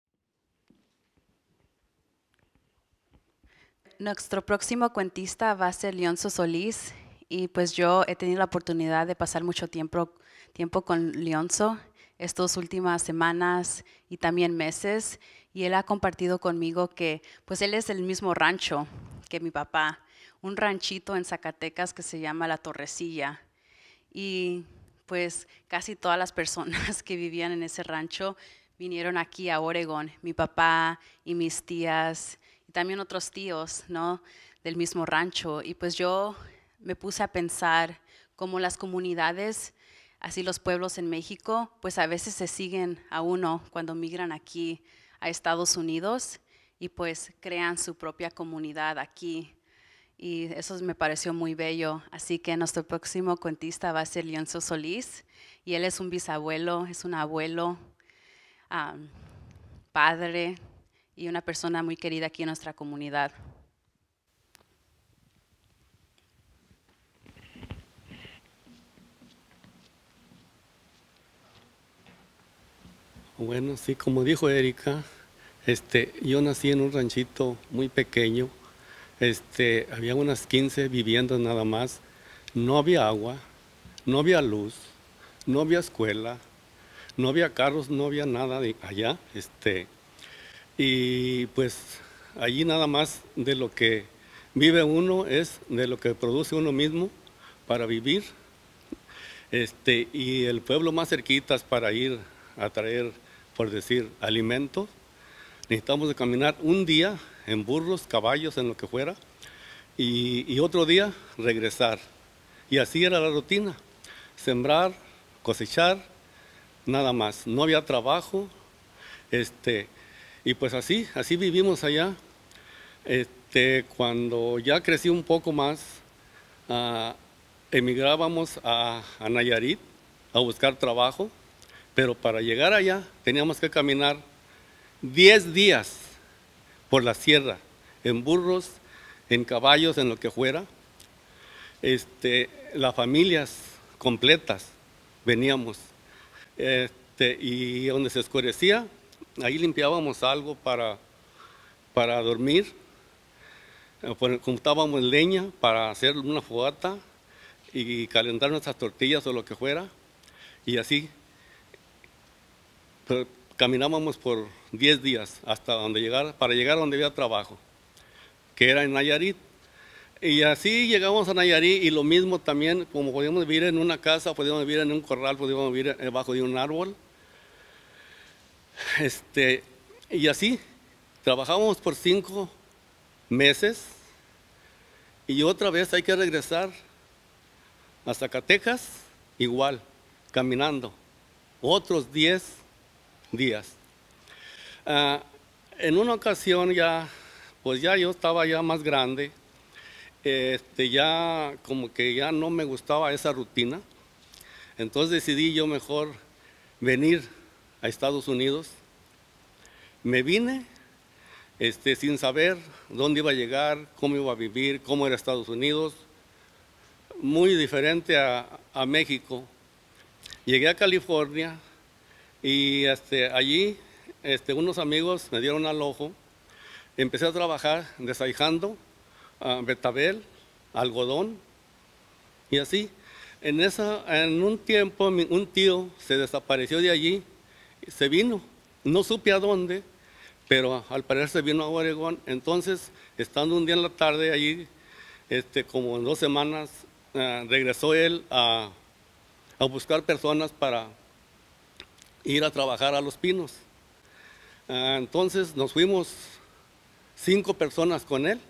Nuestro próximo cuentista va a ser Leonzo Solís y pues yo he tenido la oportunidad de pasar mucho tiempo con Leonzo estas últimas semanas y también meses, y él ha compartido conmigo que pues él es del mismo rancho que mi papá, un ranchito en Zacatecas que se llama La Torrecilla, y pues casi todas las personas que vivían en ese rancho vinieron aquí a Oregon, mi papá y mis tías y también otros tíos, ¿no?, del mismo rancho. Y pues yo me puse a pensar cómo las comunidades, así los pueblos en México, pues a veces se siguen a uno cuando migran aquí a Estados Unidos y pues crean su propia comunidad aquí. Y eso me pareció muy bello. Así que nuestro próximo cuentista va a ser Leonzo Solís, y él es un bisabuelo, es un abuelo, padre y una persona muy querida aquí en nuestra comunidad. Bueno, sí, como dijo Erika, yo nací en un ranchito muy pequeño. Había unas 15 viviendas nada más. No había agua, no había luz, no había escuela, no había carros, no había nada de allá. Y pues allí nada más de lo que vive uno es de lo que produce uno mismo para vivir. Y el pueblo más cerquitas para ir a traer, por decir, alimentos, necesitamos de caminar un día en burros, caballos, en lo que fuera, y otro día regresar. Y así era la rutina, sembrar, cosechar, nada más. No había trabajo, y pues así vivimos allá. Cuando ya crecí un poco más, emigrábamos a Nayarit a buscar trabajo, pero para llegar allá teníamos que caminar 10 días por la sierra, en burros, en caballos, en lo que fuera. Las familias completas veníamos, y donde se oscurecía, ahí limpiábamos algo para dormir, juntábamos leña para hacer una fogata y calentar nuestras tortillas o lo que fuera, y así caminábamos por 10 días hasta para llegar a donde había trabajo, que era en Nayarit. Y así llegamos a Nayarit, y lo mismo también, como podíamos vivir en una casa, podíamos vivir en un corral, podíamos vivir debajo de un árbol. Y así trabajamos por 5 meses, y otra vez hay que regresar a Zacatecas, igual, caminando, otros 10 días. En una ocasión pues yo estaba ya más grande, ya como que ya no me gustaba esa rutina, entonces decidí yo mejor venir a Estados Unidos. Me vine sin saber dónde iba a llegar, cómo iba a vivir, cómo era Estados Unidos, muy diferente a México. Llegué a California y allí unos amigos me dieron alojo. Empecé a trabajar desaijando betabel, algodón, y así. En un tiempo un tío se desapareció de allí, se vino, no supe a dónde, pero al parecer se vino a Oregón. Entonces, estando un día en la tarde allí, como en 2 semanas, regresó él a buscar personas para ir a trabajar a Los Pinos. Entonces nos fuimos 5 personas con él.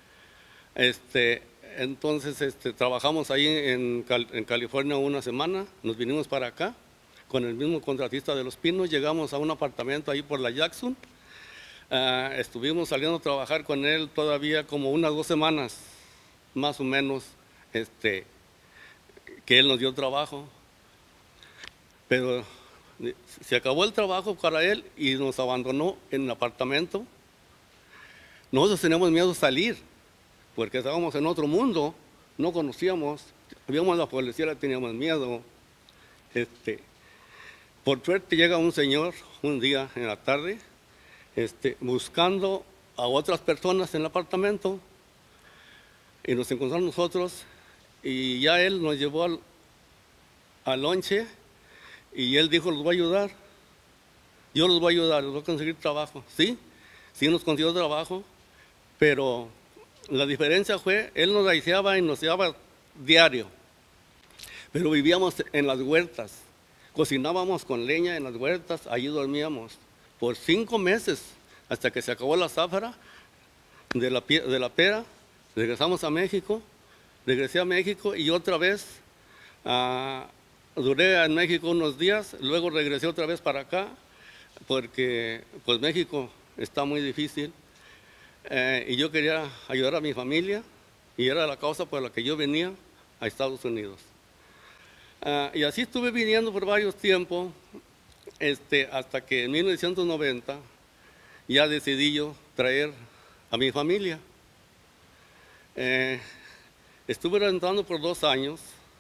Entonces trabajamos ahí en California 1 semana, nos vinimos para acá con el mismo contratista de Los Pinos, llegamos a un apartamento ahí por la Jackson. Estuvimos saliendo a trabajar con él todavía como unas 2 semanas, más o menos, que él nos dio trabajo, pero se acabó el trabajo para él y nos abandonó en el apartamento. Nosotros teníamos miedo de salir, porque estábamos en otro mundo, no conocíamos, habíamos la policía, teníamos miedo. Por suerte llega un señor un día en la tarde, buscando a otras personas en el apartamento, y nos encontró a nosotros, y ya él nos llevó al lonche, y él dijo, los voy a ayudar, yo los voy a ayudar, les voy a conseguir trabajo. Sí, sí nos consiguió trabajo, pero la diferencia fue, él nos aiseaba y nos llevaba diario, pero vivíamos en las huertas, cocinábamos con leña en las huertas, allí dormíamos por 5 meses, hasta que se acabó la zafra de la pera. Regresamos a México, regresé a México y otra vez duré en México unos días, luego regresé otra vez para acá, porque pues México está muy difícil, y yo quería ayudar a mi familia, y era la causa por la que yo venía a Estados Unidos. Y así estuve viniendo por varios tiempos, hasta que en 1990 ya decidí yo traer a mi familia. Estuve rentando por 2 años.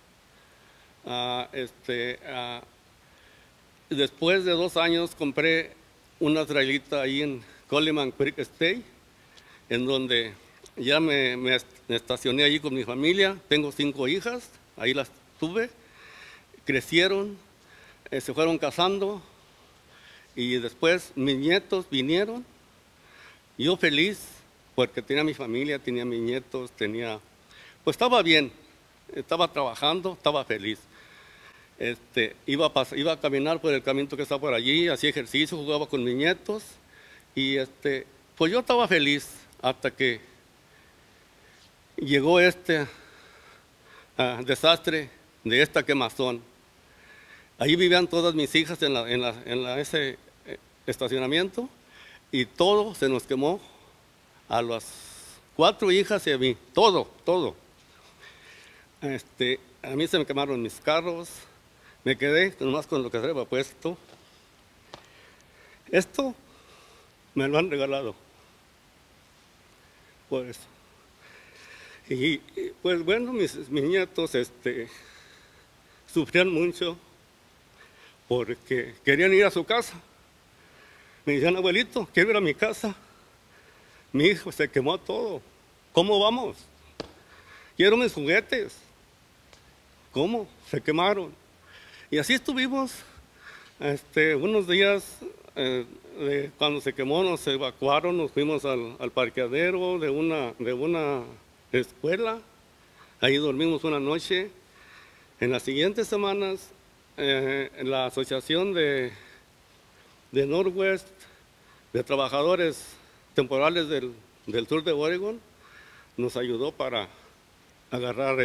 Después de 2 años compré una trailita ahí en Coleman Creek State, en donde ya me estacioné allí con mi familia. Tengo 5 hijas, ahí las tuve, crecieron, se fueron casando, y después mis nietos vinieron. Yo feliz, porque tenía mi familia, tenía mis nietos, pues estaba bien, estaba trabajando, estaba feliz. Iba a caminar por el camino que está por allí, hacía ejercicio, jugaba con mis nietos, y pues yo estaba feliz hasta que llegó desastre de esta quemazón. Allí vivían todas mis hijas en ese estacionamiento, y todo se nos quemó, a las 4 hijas y a mí, todo. A mí se me quemaron mis carros, me quedé nomás con lo que traía puesto. Esto me lo han regalado, por eso. Y pues bueno, mis nietos sufrían mucho, porque querían ir a su casa. Me decían, abuelito, quiero ir a mi casa. Mi hijo se quemó todo. ¿Cómo vamos? Quiero mis juguetes. ¿Cómo? Se quemaron. Y así estuvimos unos días. Cuando se quemó nos evacuaron, nos fuimos al parqueadero de una escuela. Ahí dormimos una noche. En las siguientes semanas, en la asociación de Northwest, de trabajadores temporales del sur de Oregon, nos ayudó para agarrar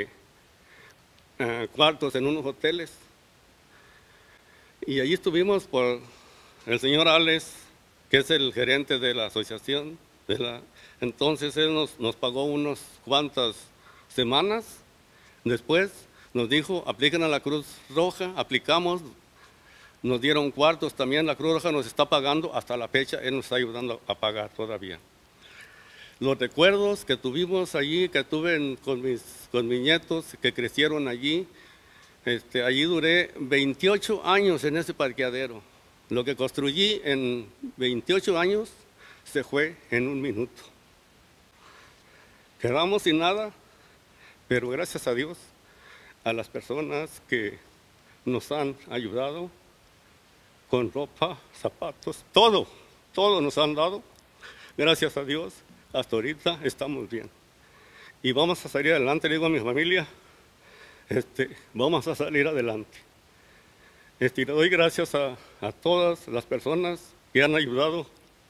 cuartos en unos hoteles. Y allí estuvimos por el señor Alex, que es el gerente de la asociación. Entonces él nos pagó unas cuantas semanas. Después nos dijo, apliquen a la Cruz Roja, aplicamos. Nos dieron cuartos también, la Cruz Roja nos está pagando hasta la fecha, él nos está ayudando a pagar todavía. Los recuerdos que tuvimos allí, que tuve con mis nietos que crecieron allí, allí duré 28 años en ese parqueadero. Lo que construí en 28 años se fue en 1 minuto. Quedamos sin nada, pero gracias a Dios, a las personas que nos han ayudado, con ropa, zapatos, todo nos han dado. Gracias a Dios, hasta ahorita estamos bien. Y vamos a salir adelante, le digo a mi familia, vamos a salir adelante. Le doy gracias a todas las personas que han ayudado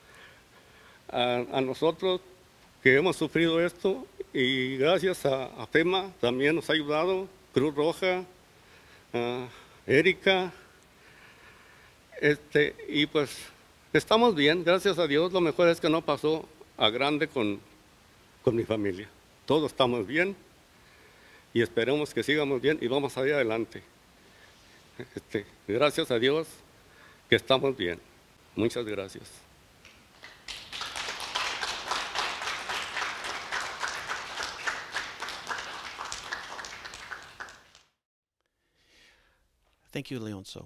a nosotros, que hemos sufrido esto, y gracias a FEMA también nos ha ayudado, Cruz Roja, Erika, y pues estamos bien, gracias a Dios. Lo mejor es que no pasó a grande con mi familia. Todos estamos bien, y esperemos que sigamos bien y vamos a ir adelante. Gracias a Dios que estamos bien. Muchas gracias. Thank you, Leonso.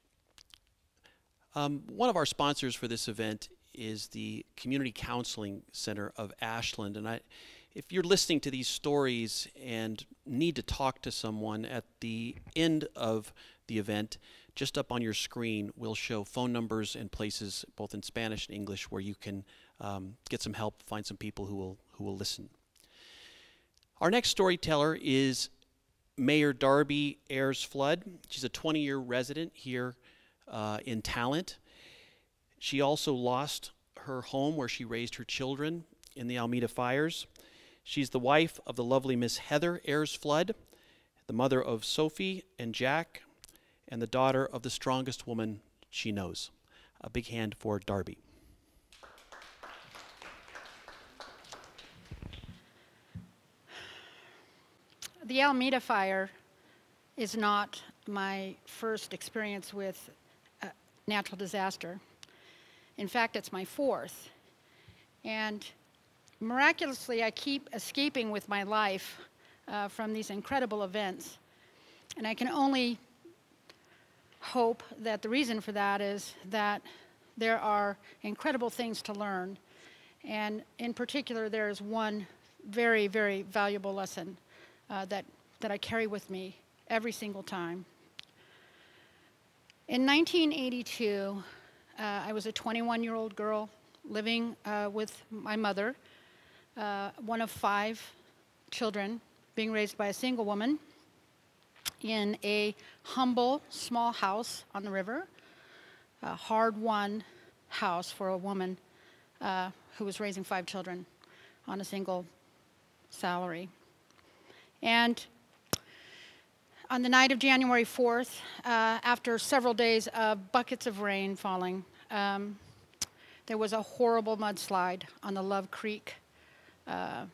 One of our sponsors for this event is the Community Counseling Center of Ashland. And if you're listening to these stories and need to talk to someone at the end of the event, just up on your screen, we'll show phone numbers and places, both in Spanish and English, where you can get some help, find some people who will listen. Our next storyteller is Mayor Darby Ayers Flood. She's a 20-year resident here in Talent. She also lost her home where she raised her children in the Alameda fires. She's the wife of the lovely Miss Heather Ayers Flood, the mother of Sophie and Jack, and the daughter of the strongest woman she knows. A big hand for Darby. The Alameda fire is not my first experience with natural disaster. In fact, it's my fourth. And miraculously, I keep escaping with my life from these incredible events. And I can only hope that the reason for that is that there are incredible things to learn. And in particular, there is one very, very valuable lesson that I carry with me every single time. In 1982, I was a 21-year-old girl living with my mother, one of 5 children, being raised by a single woman in a humble, small house on the river, a hard-won house for a woman who was raising 5 children on a single salary. And on the night of January 4th, after several days of buckets of rain falling, there was a horrible mudslide on the Love Creek, in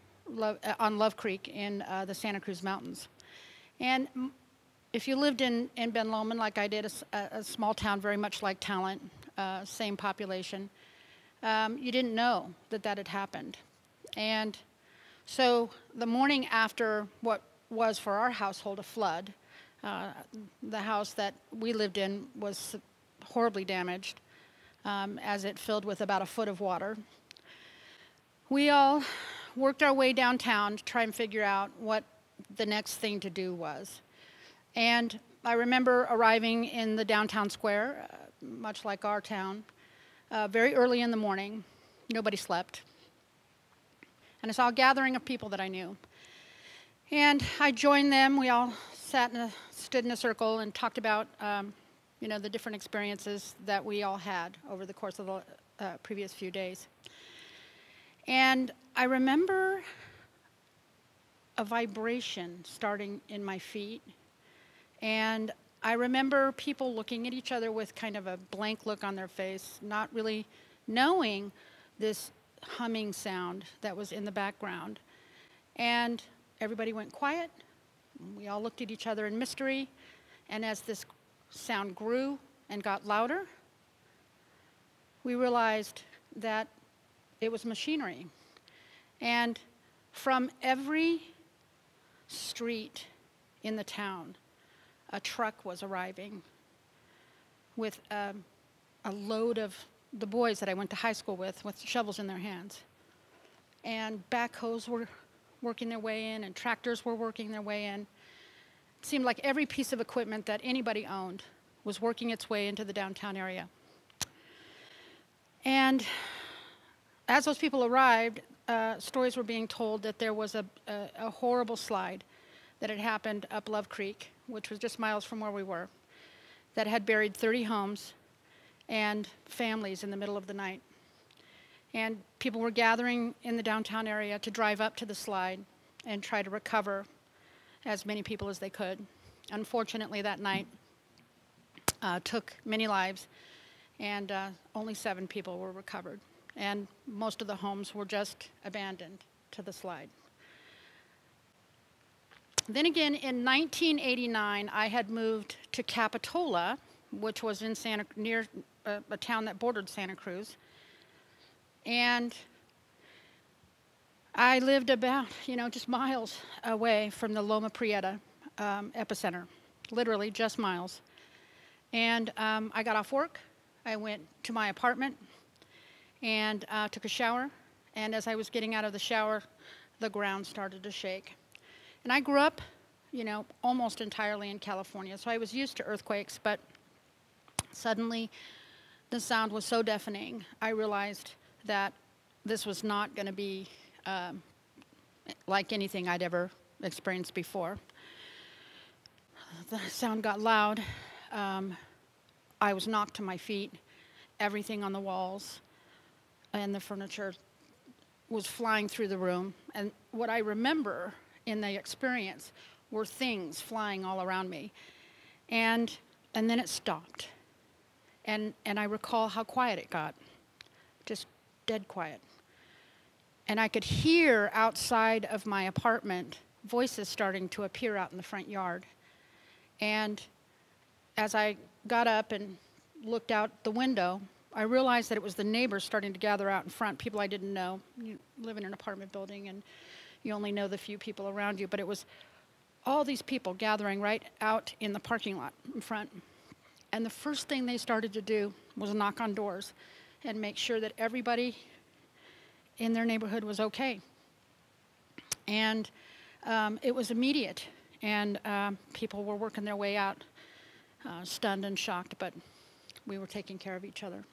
the Santa Cruz Mountains. And if you lived in Ben Lomond like I did, a small town very much like Talent, same population, you didn't know that had happened. And so the morning after what was for our household a flood, the house that we lived in was horribly damaged as it filled with about a foot of water. We all worked our way downtown to try and figure out what the next thing to do was. And I remember arriving in the downtown square, much like our town, very early in the morning. Nobody slept. And I saw a gathering of people that I knew. And I joined them. We all stood in a circle and talked about the different experiences that we all had over the course of the previous few days. And I remember a vibration starting in my feet. And I remember people looking at each other with kind of a blank look on their face, not really knowing this humming sound that was in the background. And everybody went quiet. We all looked at each other in mystery. And as this sound grew and got louder, we realized that it was machinery. And from every street in the town, a truck was arriving with a load of the boys that I went to high school with shovels in their hands. And backhoes were working their way in, and tractors were working their way in. It seemed like every piece of equipment that anybody owned was working its way into the downtown area. And as those people arrived, stories were being told that there was a horrible slide that had happened up Love Creek, which was just miles from where we were, that had buried 30 homes and families in the middle of the night. And people were gathering in the downtown area to drive up to the slide and try to recover as many people as they could. Unfortunately, that night took many lives, and only 7 people were recovered. And most of the homes were just abandoned to the slide. Then again, in 1989, I had moved to Capitola, which was in near a town that bordered Santa Cruz. And I lived about, just miles away from the Loma Prieta epicenter, literally just miles. And I got off work, I went to my apartment and took a shower. And as I was getting out of the shower, the ground started to shake. And I grew up, almost entirely in California, so I was used to earthquakes, but suddenly the sound was so deafening, I realized that this was not going to be like anything I'd ever experienced before. The sound got loud. I was knocked to my feet. Everything on the walls and the furniture was flying through the room. And what I remember in the experience were things flying all around me. And then it stopped. And I recall how quiet it got, just dead quiet. And I could hear outside of my apartment voices starting to appear out in the front yard. And as I got up and looked out the window, I realized that it was the neighbors starting to gather out in front, people I didn't know. You live in an apartment building and you only know the few people around you, but it was all these people gathering right out in the parking lot in front. And the first thing they started to do was knock on doors and make sure that everybody in their neighborhood was okay. And it was immediate, and people were working their way out, stunned and shocked, but we were taking care of each other.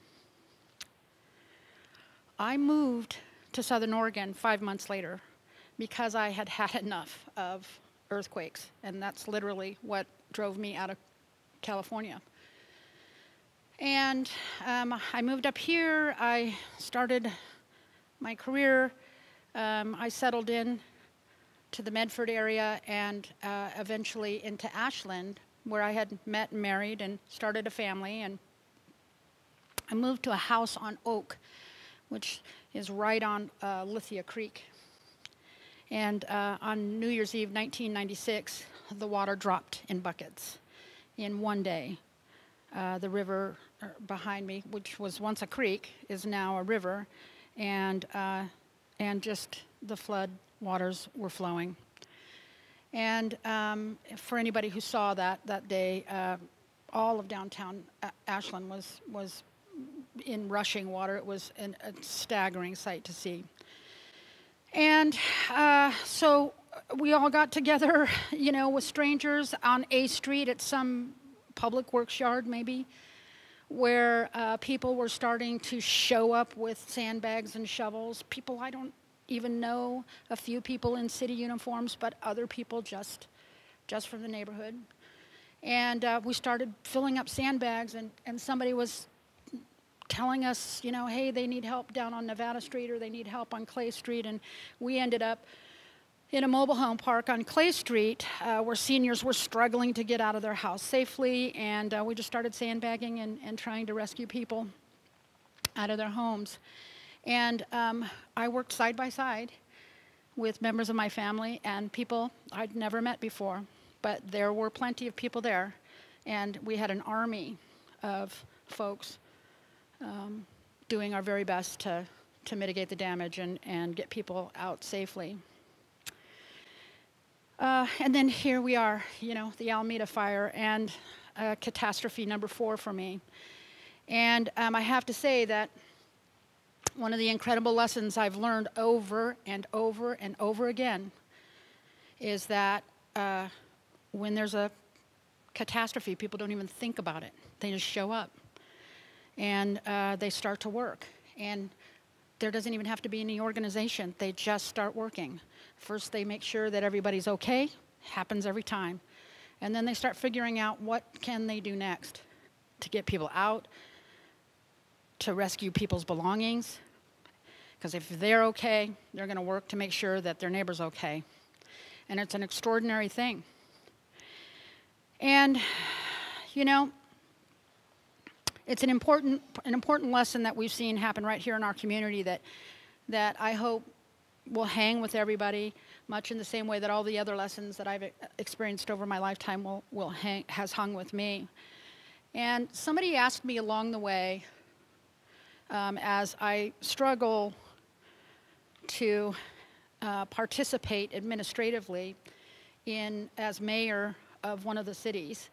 I moved to Southern Oregon 5 months later because I had had enough of earthquakes, and that's literally what drove me out of California. And I moved up here, I started my career, I settled in to the Medford area and eventually into Ashland, where I had met and married and started a family. And I moved to a house on Oak, which is right on Lithia Creek. And on New Year's Eve, 1996, the water dropped in buckets in one day. The river behind me, which was once a creek, is now a river, and just the flood waters were flowing. And for anybody who saw that day, all of downtown Ashland was in rushing water. It was a staggering sight to see. And so we all got together, with strangers on A Street at some public works yard maybe, where people were starting to show up with sandbags and shovels. People I don't even know, a few people in city uniforms, but other people just from the neighborhood. And we started filling up sandbags, and somebody was telling us, hey, they need help down on Nevada Street, or they need help on Clay Street. And we ended up in a mobile home park on Clay Street, where seniors were struggling to get out of their house safely, and we just started sandbagging and trying to rescue people out of their homes. And I worked side by side with members of my family and people I'd never met before, but there were plenty of people there, and we had an army of folks doing our very best to mitigate the damage and get people out safely. And then here we are, the Alameda fire, and catastrophe number 4 for me. And I have to say that one of the incredible lessons I've learned over and over and over again is that when there's a catastrophe, people don't even think about it. They just show up, and they start to work. And there doesn't even have to be any organization. They just start working. First, they make sure that everybody's okay. Happens every time. And then they start figuring out what can they do next to get people out, to rescue people's belongings. Because if they're okay, they're going to work to make sure that their neighbor's okay. And it's an extraordinary thing. And, it's an important lesson that we've seen happen right here in our community that I hope, will hang with everybody, much in the same way that all the other lessons that I've experienced over my lifetime has hung with me. And somebody asked me along the way, as I struggle to participate administratively as mayor of one of the cities,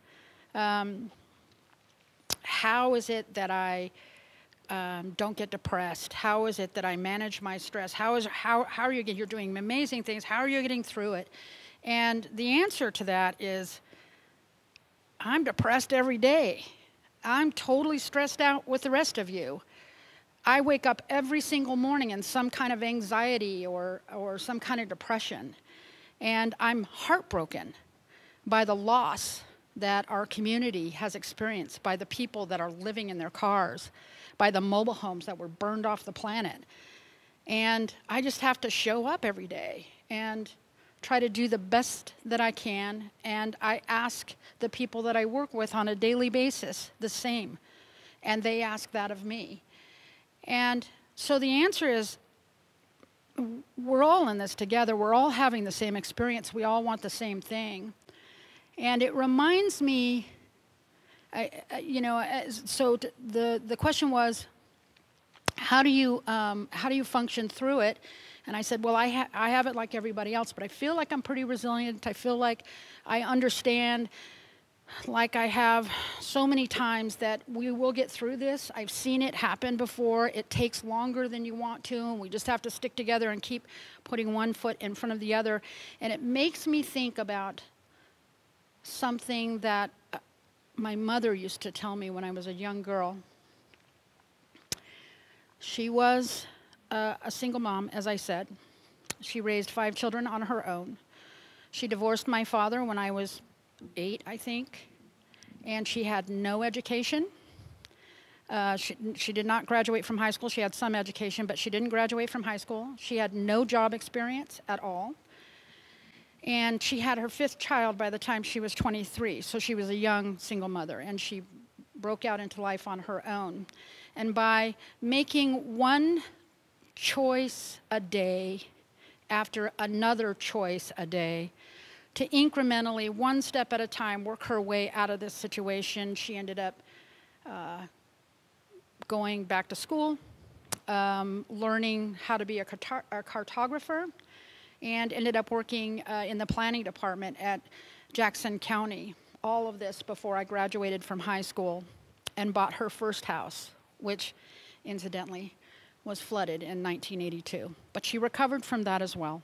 how is it that I don't get depressed? How is it that I manage my stress? How are you getting? You're doing amazing things. How are you getting through it? And the answer to that is, I'm depressed every day. I'm totally stressed out with the rest of you. I wake up every single morning in some kind of anxiety or some kind of depression. And I'm heartbroken by the loss that our community has experienced, by the people that are living in their cars, by the mobile homes that were burned off the planet. And I just have to show up every day and try to do the best that I can. And I ask the people that I work with on a daily basis the same. And they ask that of me. And so the answer is, we're all in this together. We're all having the same experience. We all want the same thing. And it reminds me, so the question was, how do you function through it? And I said, well, I have it like everybody else, but I feel like I'm pretty resilient. I feel like I understand, like I have so many times, that we will get through this. I've seen it happen before. It takes longer than you want to, and we just have to stick together and keep putting one foot in front of the other. And it makes me think about something that my mother used to tell me when I was a young girl. She was a single mom, as I said. She raised 5 children on her own. She divorced my father when I was 8, I think, and she had no education. She did not graduate from high school. She had some education, but she didn't graduate from high school. She had no job experience at all. And she had her 5th child by the time she was 23, so she was a young single mother, and she broke out into life on her own. And by making one choice a day after another choice a day, to incrementally, one step at a time, work her way out of this situation, she ended up going back to school, learning how to be a cartographer, and ended up working in the planning department at Jackson County. All of this before I graduated from high school, and bought her first house, which incidentally was flooded in 1982. But she recovered from that as well.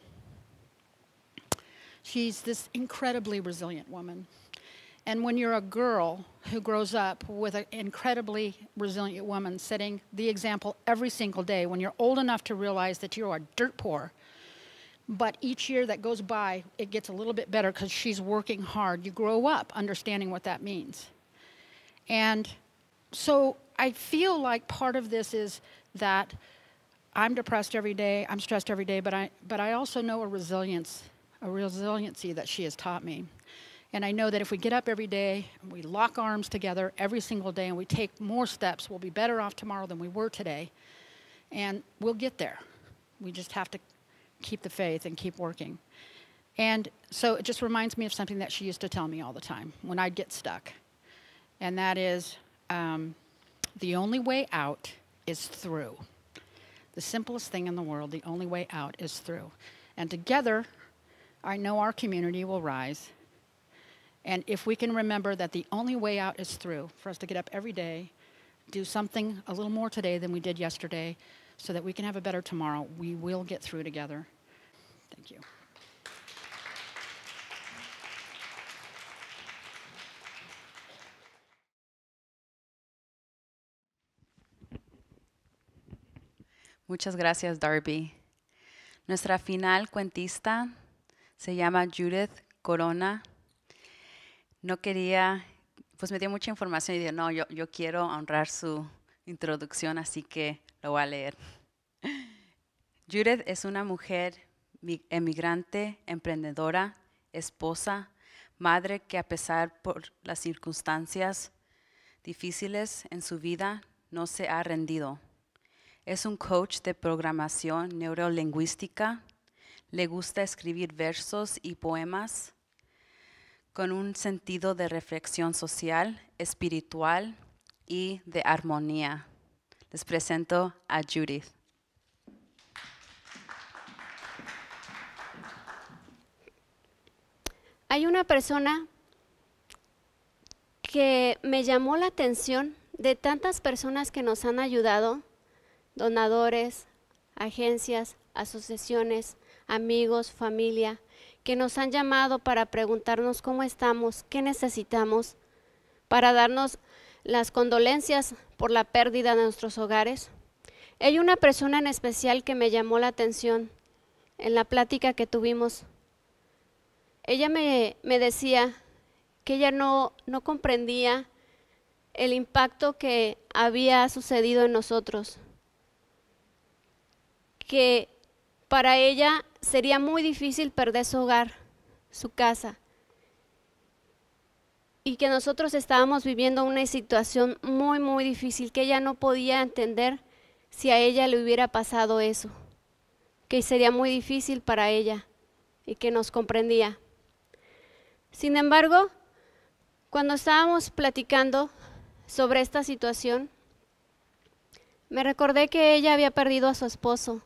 She's this incredibly resilient woman. And when you're a girl who grows up with an incredibly resilient woman setting the example every single day, when you're old enough to realize that you are dirt poor, but each year that goes by, it gets a little bit better because she's working hard. You grow up understanding what that means. And so I feel like part of this is that I'm depressed every day, I'm stressed every day, but I also know a resiliency that she has taught me. And I know that if we get up every day, and we lock arms together every single day, and we take more steps, we'll be better off tomorrow than we were today. And we'll get there. We just have to keep the faith and keep working. And so it just reminds me of something that she used to tell me all the time when I'd get stuck. And that is, the only way out is through. The simplest thing in the world, the only way out is through. And together, I know our community will rise. And if we can remember that the only way out is through, for us to get up every day, do something a little more today than we did yesterday, so that we can have a better tomorrow, we will get through together. Thank you. Muchas gracias, Darby. Nuestra final cuentista se llama Judith Corona. No quería, pues me dio mucha información y dije, no, yo quiero honrar su introducción, así que lo voy a leer. Judith es una mujer emigrante, emprendedora, esposa, madre que a pesar por las circunstancias difíciles en su vida no se ha rendido. Es un coach de programación neurolingüística, Le gusta escribir versos y poemas con un sentido de reflexión social, espiritual y de armonía. Les presento a Judith. Hay una persona que me llamó la atención de tantas personas que nos han ayudado, donadores, agencias, asociaciones, amigos, familia, que nos han llamado para preguntarnos cómo estamos, qué necesitamos, para darnos las condolencias por la pérdida de nuestros hogares. Hay una persona en especial que me llamó la atención en la plática que tuvimos. Ella me decía que ella no comprendía el impacto que había sucedido en nosotros, que para ella sería muy difícil perder su hogar, su casa, y que nosotros estábamos viviendo una situación muy difícil, que ella no podía entender si a ella le hubiera pasado eso, que sería muy difícil para ella y que nos comprendía. Sin embargo, cuando estábamos platicando sobre esta situación, me recordé que ella había perdido a su esposo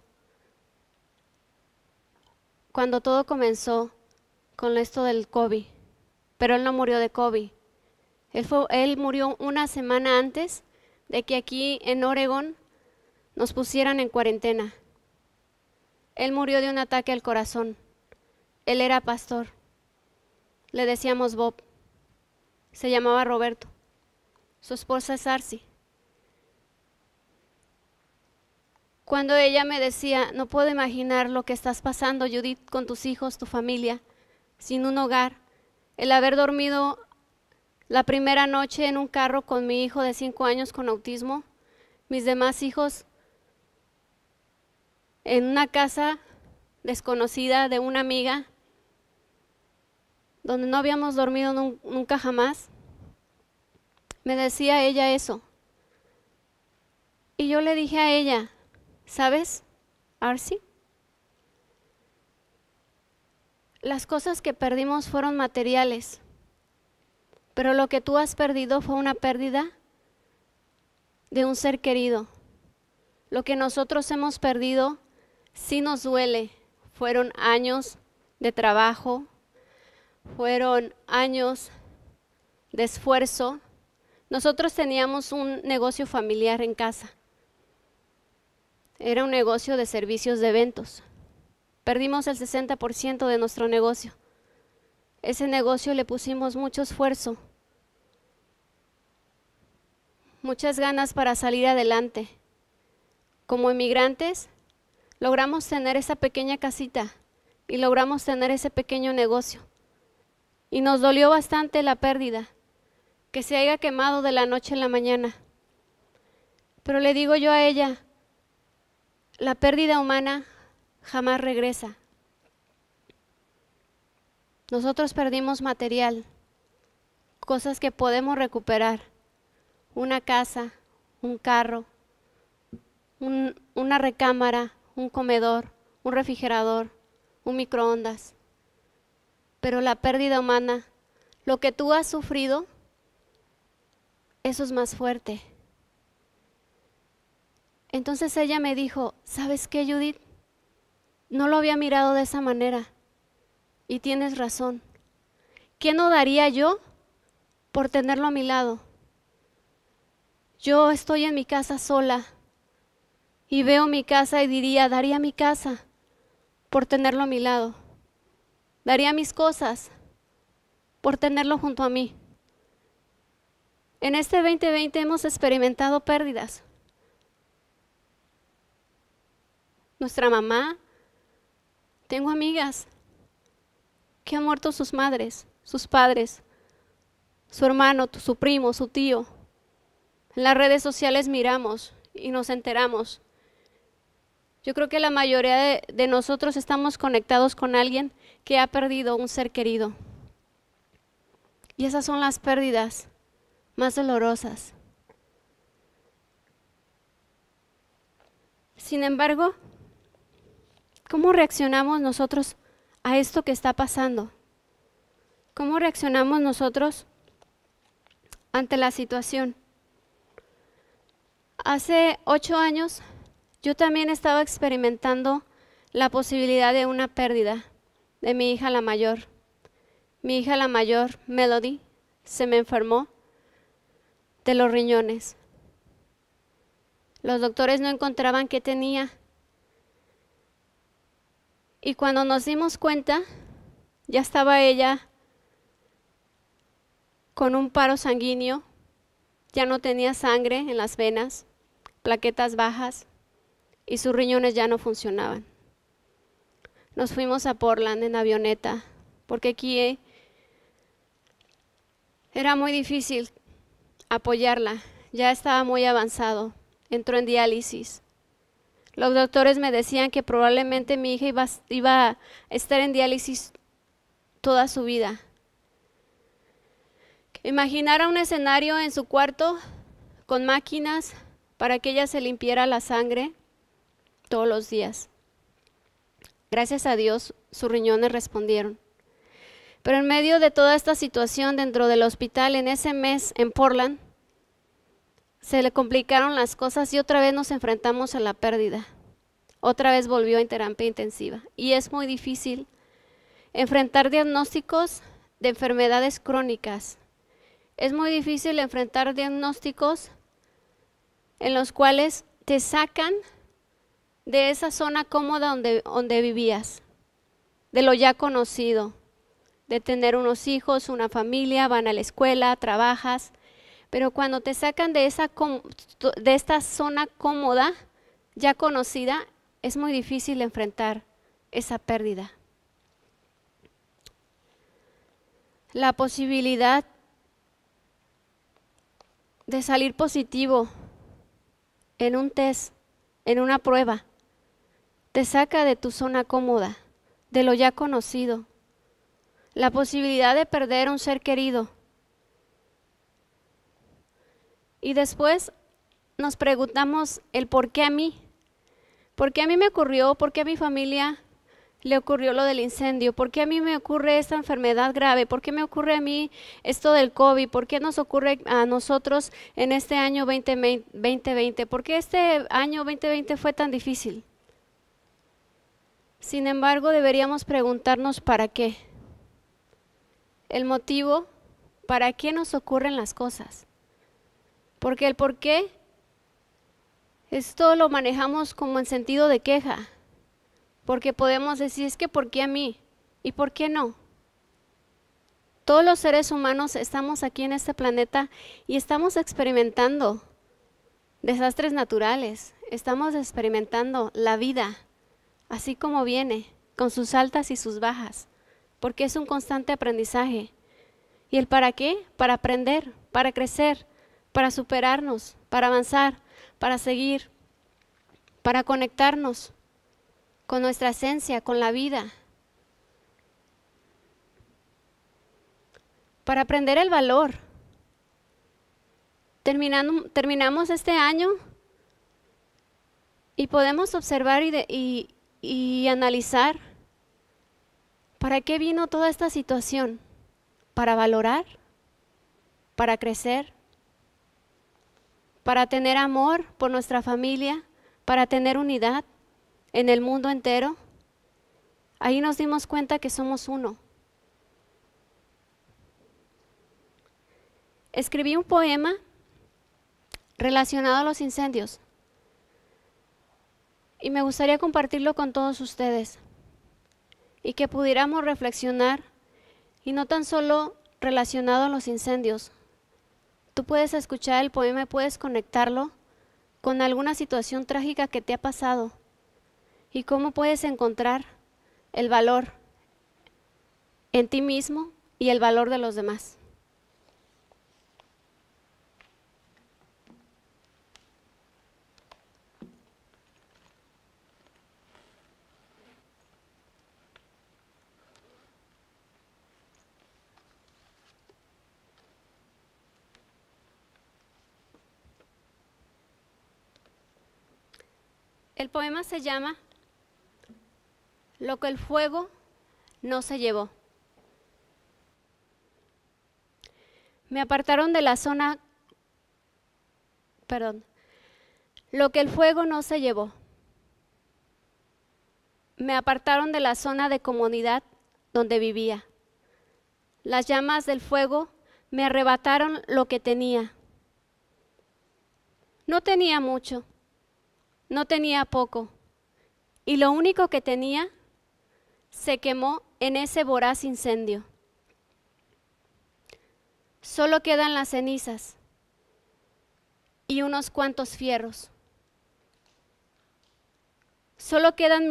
cuando todo comenzó con esto del COVID, pero él no murió de COVID. Él murió una semana antes de que aquí en Oregón nos pusieran en cuarentena. Él murió de un ataque al corazón. Él era pastor. Le decíamos Bob. Se llamaba Roberto. Su esposa es Arcy. Cuando ella me decía, no puedo imaginar lo que estás pasando, Judith, con tus hijos, tu familia, sin un hogar, el haber dormido la primera noche en un carro con mi hijo de 5 años con autismo, mis demás hijos en una casa desconocida de una amiga, donde no habíamos dormido nunca jamás. Me decía ella eso. Y yo le dije a ella, ¿sabes, Arcy? Las cosas que perdimos fueron materiales, pero lo que tú has perdido fue una pérdida de un ser querido. Lo que nosotros hemos perdido sí nos duele. Fueron años de trabajo, fueron años de esfuerzo. Nosotros teníamos un negocio familiar en casa. Era un negocio de servicios de eventos. Perdimos el 60% de nuestro negocio. Ese negocio le pusimos mucho esfuerzo, muchas ganas para salir adelante. Como inmigrantes, logramos tener esa pequeña casita y logramos tener ese pequeño negocio. Y nos dolió bastante la pérdida, que se haya quemado de la noche a la mañana. Pero le digo yo a ella, la pérdida humana jamás regresa. Nosotros perdimos material, cosas que podemos recuperar, una casa, un carro, una recámara, un comedor, un refrigerador, un microondas. Pero la pérdida humana, lo que tú has sufrido, eso es más fuerte. Entonces ella me dijo, ¿sabes qué, Judith? No lo había mirado de esa manera y tienes razón. ¿Qué no daría yo por tenerlo a mi lado? Yo estoy en mi casa sola y veo mi casa y diría, daría mi casa por tenerlo a mi lado. Daría mis cosas por tenerlo junto a mí. En este 2020 hemos experimentado pérdidas. Nuestra mamá, tengo amigas que han muerto sus madres, sus padres, su hermano, su primo, su tío. En las redes sociales miramos y nos enteramos. Yo creo que la mayoría de nosotros estamos conectados con alguien que ha perdido un ser querido. Y esas son las pérdidas más dolorosas. Sin embargo, ¿Cómo reaccionamos nosotros a esto que está pasando? ¿Cómo reaccionamos nosotros ante la situación? Hace 8 años yo también estaba experimentando la posibilidad de una pérdida de mi hija la mayor. Mi hija la mayor, Melody, se me enfermó de los riñones. Los doctores no encontraban qué tenía. Y cuando nos dimos cuenta, ya estaba ella con un paro sanguíneo, ya no tenía sangre en las venas, plaquetas bajas y sus riñones ya no funcionaban. Nos fuimos a Portland en avioneta, porque aquí era muy difícil apoyarla, ya estaba muy avanzado, entró en diálisis. Los doctores me decían que probablemente mi hija iba a estar en diálisis toda su vida. Imaginara un escenario en su cuarto con máquinas para que ella se limpiara la sangre todos los días. Gracias a Dios, sus riñones respondieron. Pero en medio de toda esta situación dentro del hospital, en ese mes en Portland, se le complicaron las cosas y otra vez nos enfrentamos a la pérdida. Otra vez volvió en terapia intensiva. Y es muy difícil enfrentar diagnósticos de enfermedades crónicas. Es muy difícil enfrentar diagnósticos en los cuales te sacan de esa zona cómoda donde vivías, de lo ya conocido, de tener unos hijos, una familia, van a la escuela, trabajas, pero cuando te sacan de esta zona cómoda, ya conocida, es muy difícil enfrentar esa pérdida. La posibilidad de salir positivo en un test, en una prueba, te saca de tu zona cómoda, de lo ya conocido. La posibilidad de perder un ser querido. Y después nos preguntamos el por qué a mí. ¿Por qué a mí me ocurrió? ¿Por qué a mi familia le ocurrió lo del incendio? ¿Por qué a mí me ocurre esta enfermedad grave? ¿Por qué me ocurre a mí esto del COVID? ¿Por qué nos ocurre a nosotros en este año 2020? ¿Por qué este año 2020 fue tan difícil? Sin embargo, deberíamos preguntarnos ¿para qué? El motivo, ¿para qué nos ocurren las cosas? Porque el por qué, esto lo manejamos como en sentido de queja. Porque podemos decir, es que ¿por qué a mí? ¿Y por qué no? Todos los seres humanos estamos aquí en este planeta y estamos experimentando desastres naturales, estamos experimentando la vida, así como viene, con sus altas y sus bajas, porque es un constante aprendizaje. ¿Y el para qué? Para aprender, para crecer, para superarnos, para avanzar, para seguir, para conectarnos con nuestra esencia, con la vida, para aprender el valor. Terminamos este año y podemos observar y analizar para qué vino toda esta situación, para valorar, para crecer, para tener amor por nuestra familia, para tener unidad en el mundo entero. Ahí nos dimos cuenta que somos uno. Escribí un poema relacionado a los incendios y me gustaría compartirlo con todos ustedes y que pudiéramos reflexionar y no tan solo relacionado a los incendios. Tú puedes escuchar el poema y puedes conectarlo con alguna situación trágica que te ha pasado y cómo puedes encontrar el valor en ti mismo y el valor de los demás. El poema se llama lo que el fuego no se llevó. Me apartaron de la zona, lo que el fuego no se llevó. Me apartaron de la zona de comodidad donde vivía. Las llamas del fuego me arrebataron lo que tenía. No tenía mucho, no tenía poco, y lo único que tenía se quemó en ese voraz incendio. Solo quedan las cenizas y unos cuantos fierros. Solo quedan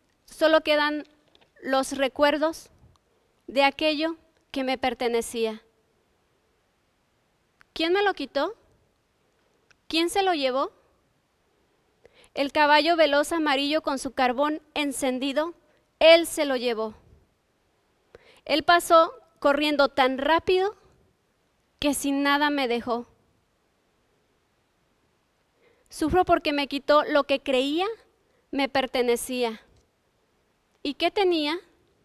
los recuerdos de aquello que me pertenecía. ¿Quién me lo quitó? ¿Quién se lo llevó? El caballo veloz amarillo con su carbón encendido, él se lo llevó. Él pasó corriendo tan rápido que sin nada me dejó. Sufro porque me quitó lo que creía me pertenecía. ¿Y qué tenía?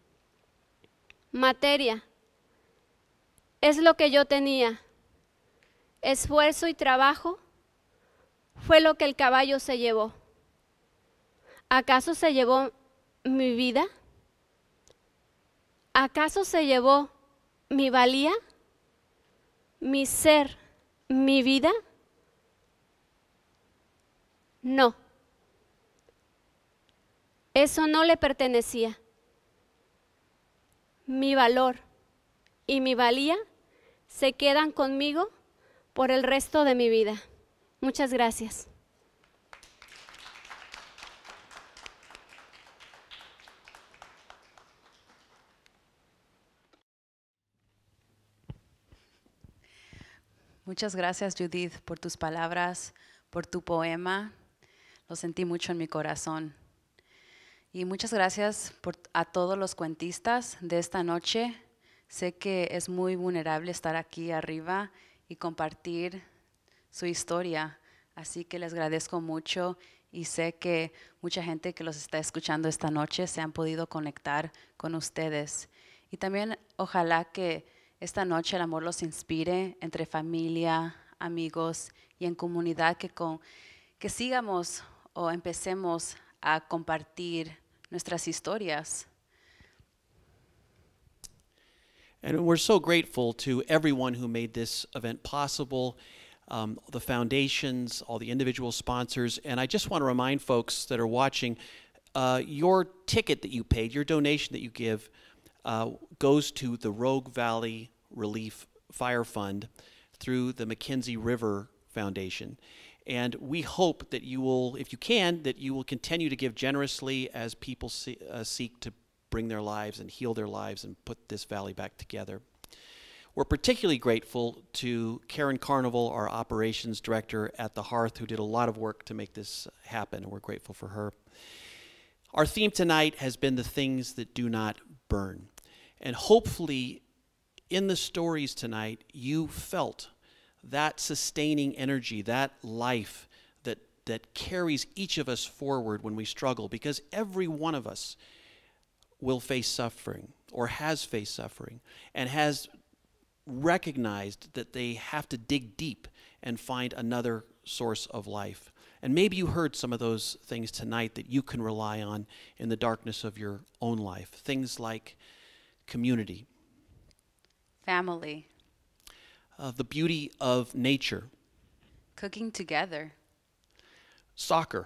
Materia. Es lo que yo tenía. Esfuerzo y trabajo fue lo que el caballo se llevó. ¿Acaso se llevó mi vida? ¿Acaso se llevó mi valía? ¿Mi ser? ¿Mi vida? No. Eso no le pertenecía. Mi valor y mi valía se quedan conmigo por el resto de mi vida. Muchas gracias. Muchas gracias, Judith, por tus palabras, por tu poema. Lo sentí mucho en mi corazón. Y muchas gracias a todos los cuentistas de esta noche. Sé que es muy vulnerable estar aquí arriba y compartir su historia. Así que les agradezco mucho y sé que mucha gente que los está escuchando esta noche se han podido conectar con ustedes. Y también ojalá que esta noche el amor los inspire entre familia, amigos y en comunidad, que sigamos o empecemos a compartir nuestras historias. And we're so grateful to everyone who made this event possible, the foundations, all the individual sponsors. And I just want to remind folks that are watching, your ticket that you paid, your donation that you give, goes to the Rogue Valley Relief Fire Fund through the Mackenzie River Foundation. And we hope that you will, if you can, that you will continue to give generously as people seek to bring their lives and heal their lives and put this valley back together. We're particularly grateful to Karen Carnival, our operations director at the Hearth, who did a lot of work to make this happen, and we're grateful for her. Our theme tonight has been the things that do not burn. And hopefully in the stories tonight, you felt that sustaining energy, that life that carries each of us forward when we struggle, because every one of us will face suffering or has faced suffering and has recognized that they have to dig deep and find another source of life. And maybe you heard some of those things tonight that you can rely on in the darkness of your own life. Things like community, family, the beauty of nature, cooking together, soccer,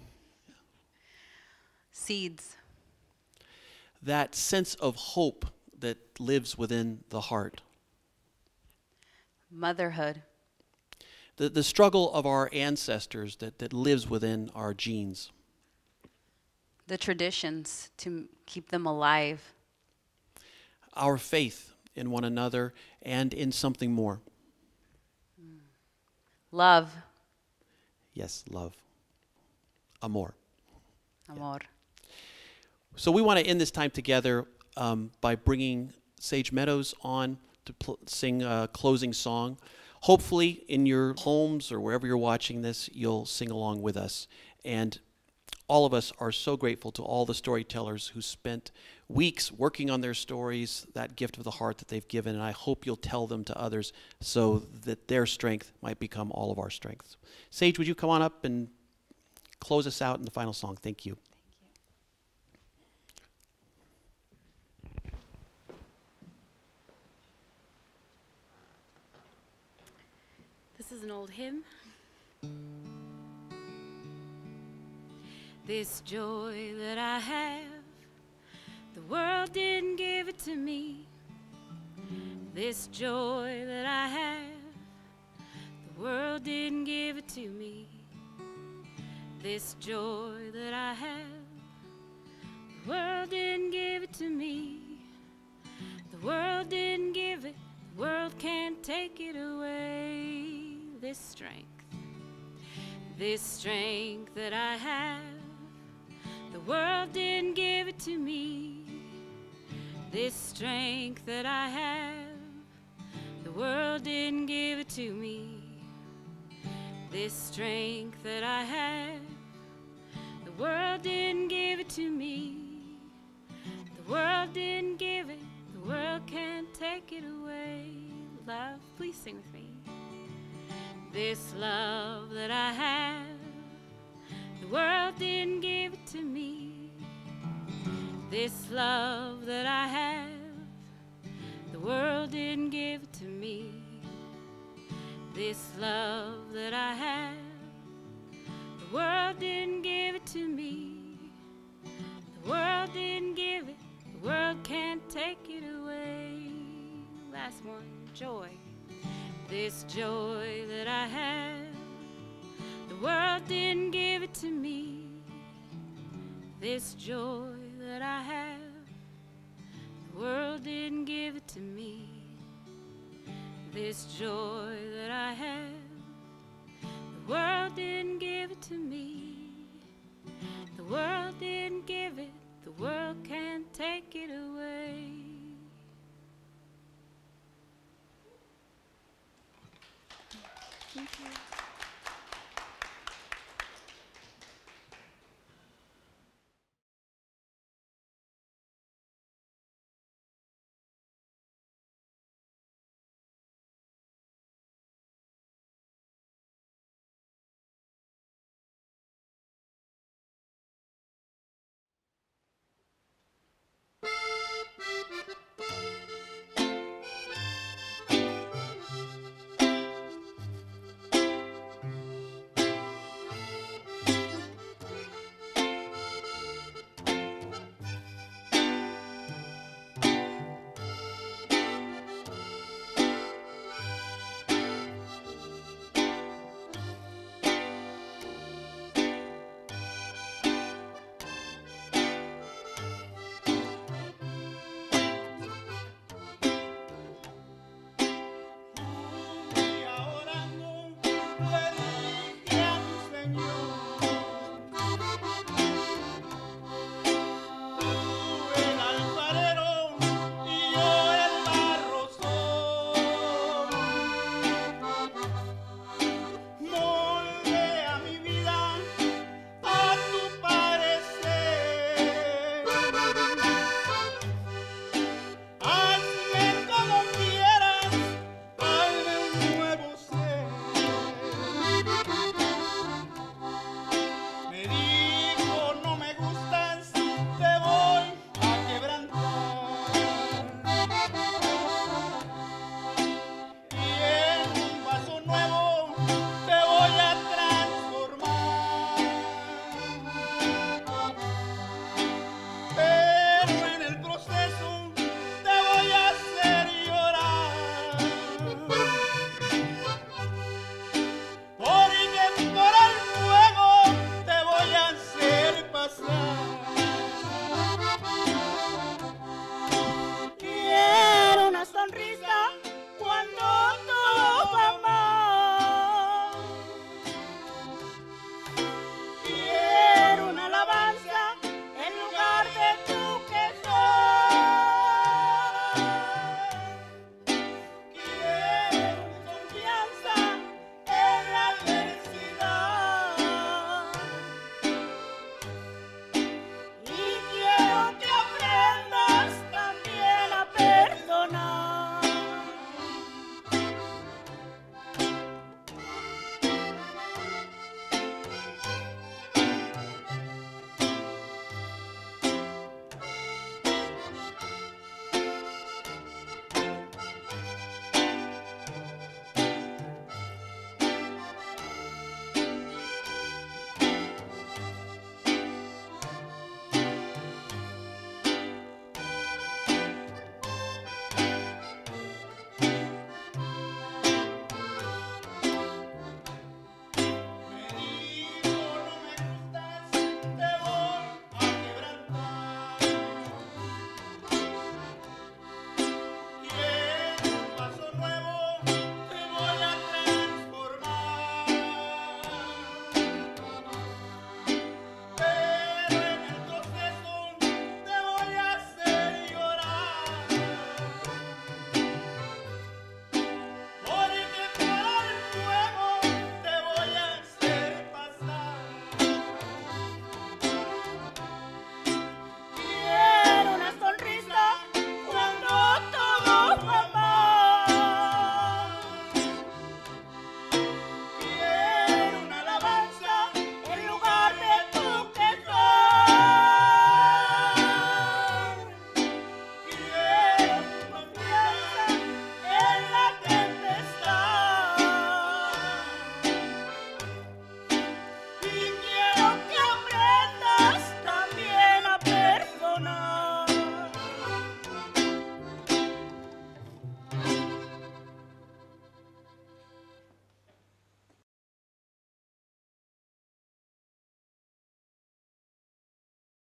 seeds, that sense of hope that lives within the heart, motherhood, the struggle of our ancestors that lives within our genes, the traditions to keep them alive, our faith in one another and in something more. Love. Yes, love. Amor. Amor. So we want to end this time together by bringing Sage Meadows on to sing a closing song. Hopefully in your homes or wherever you're watching this, you'll sing along with us. And all of us are so grateful to all the storytellers who spent weeks working on their stories, that gift of the heart that they've given, and I hope you'll tell them to others so that their strength might become all of our strengths. Sage, would you come on up and close us out in the final song? Thank you. This is an old hymn. This joy that I have, the world didn't give it to me. This joy that I have, the world didn't give it to me. This joy that I have, the world didn't give it to me. The world didn't give it, the world can't take it away. This strength that I have, the world didn't give it to me. This strength that I have, the world didn't give it to me. This strength that I have, the world didn't give it to me. The world didn't give it, the world can't take it away. Love, please sing with me. This love that I have, the world didn't give it to me. This love that I have, the world didn't give it to me. This love that I have, the world didn't give it to me. The world didn't give it, the world can't take it away. Last one, joy. This joy that I have, the world didn't give it to me. This joy that I have, the world didn't give it to me. This joy that I have, the world didn't give it to me. The world didn't give it, the world can't take it away.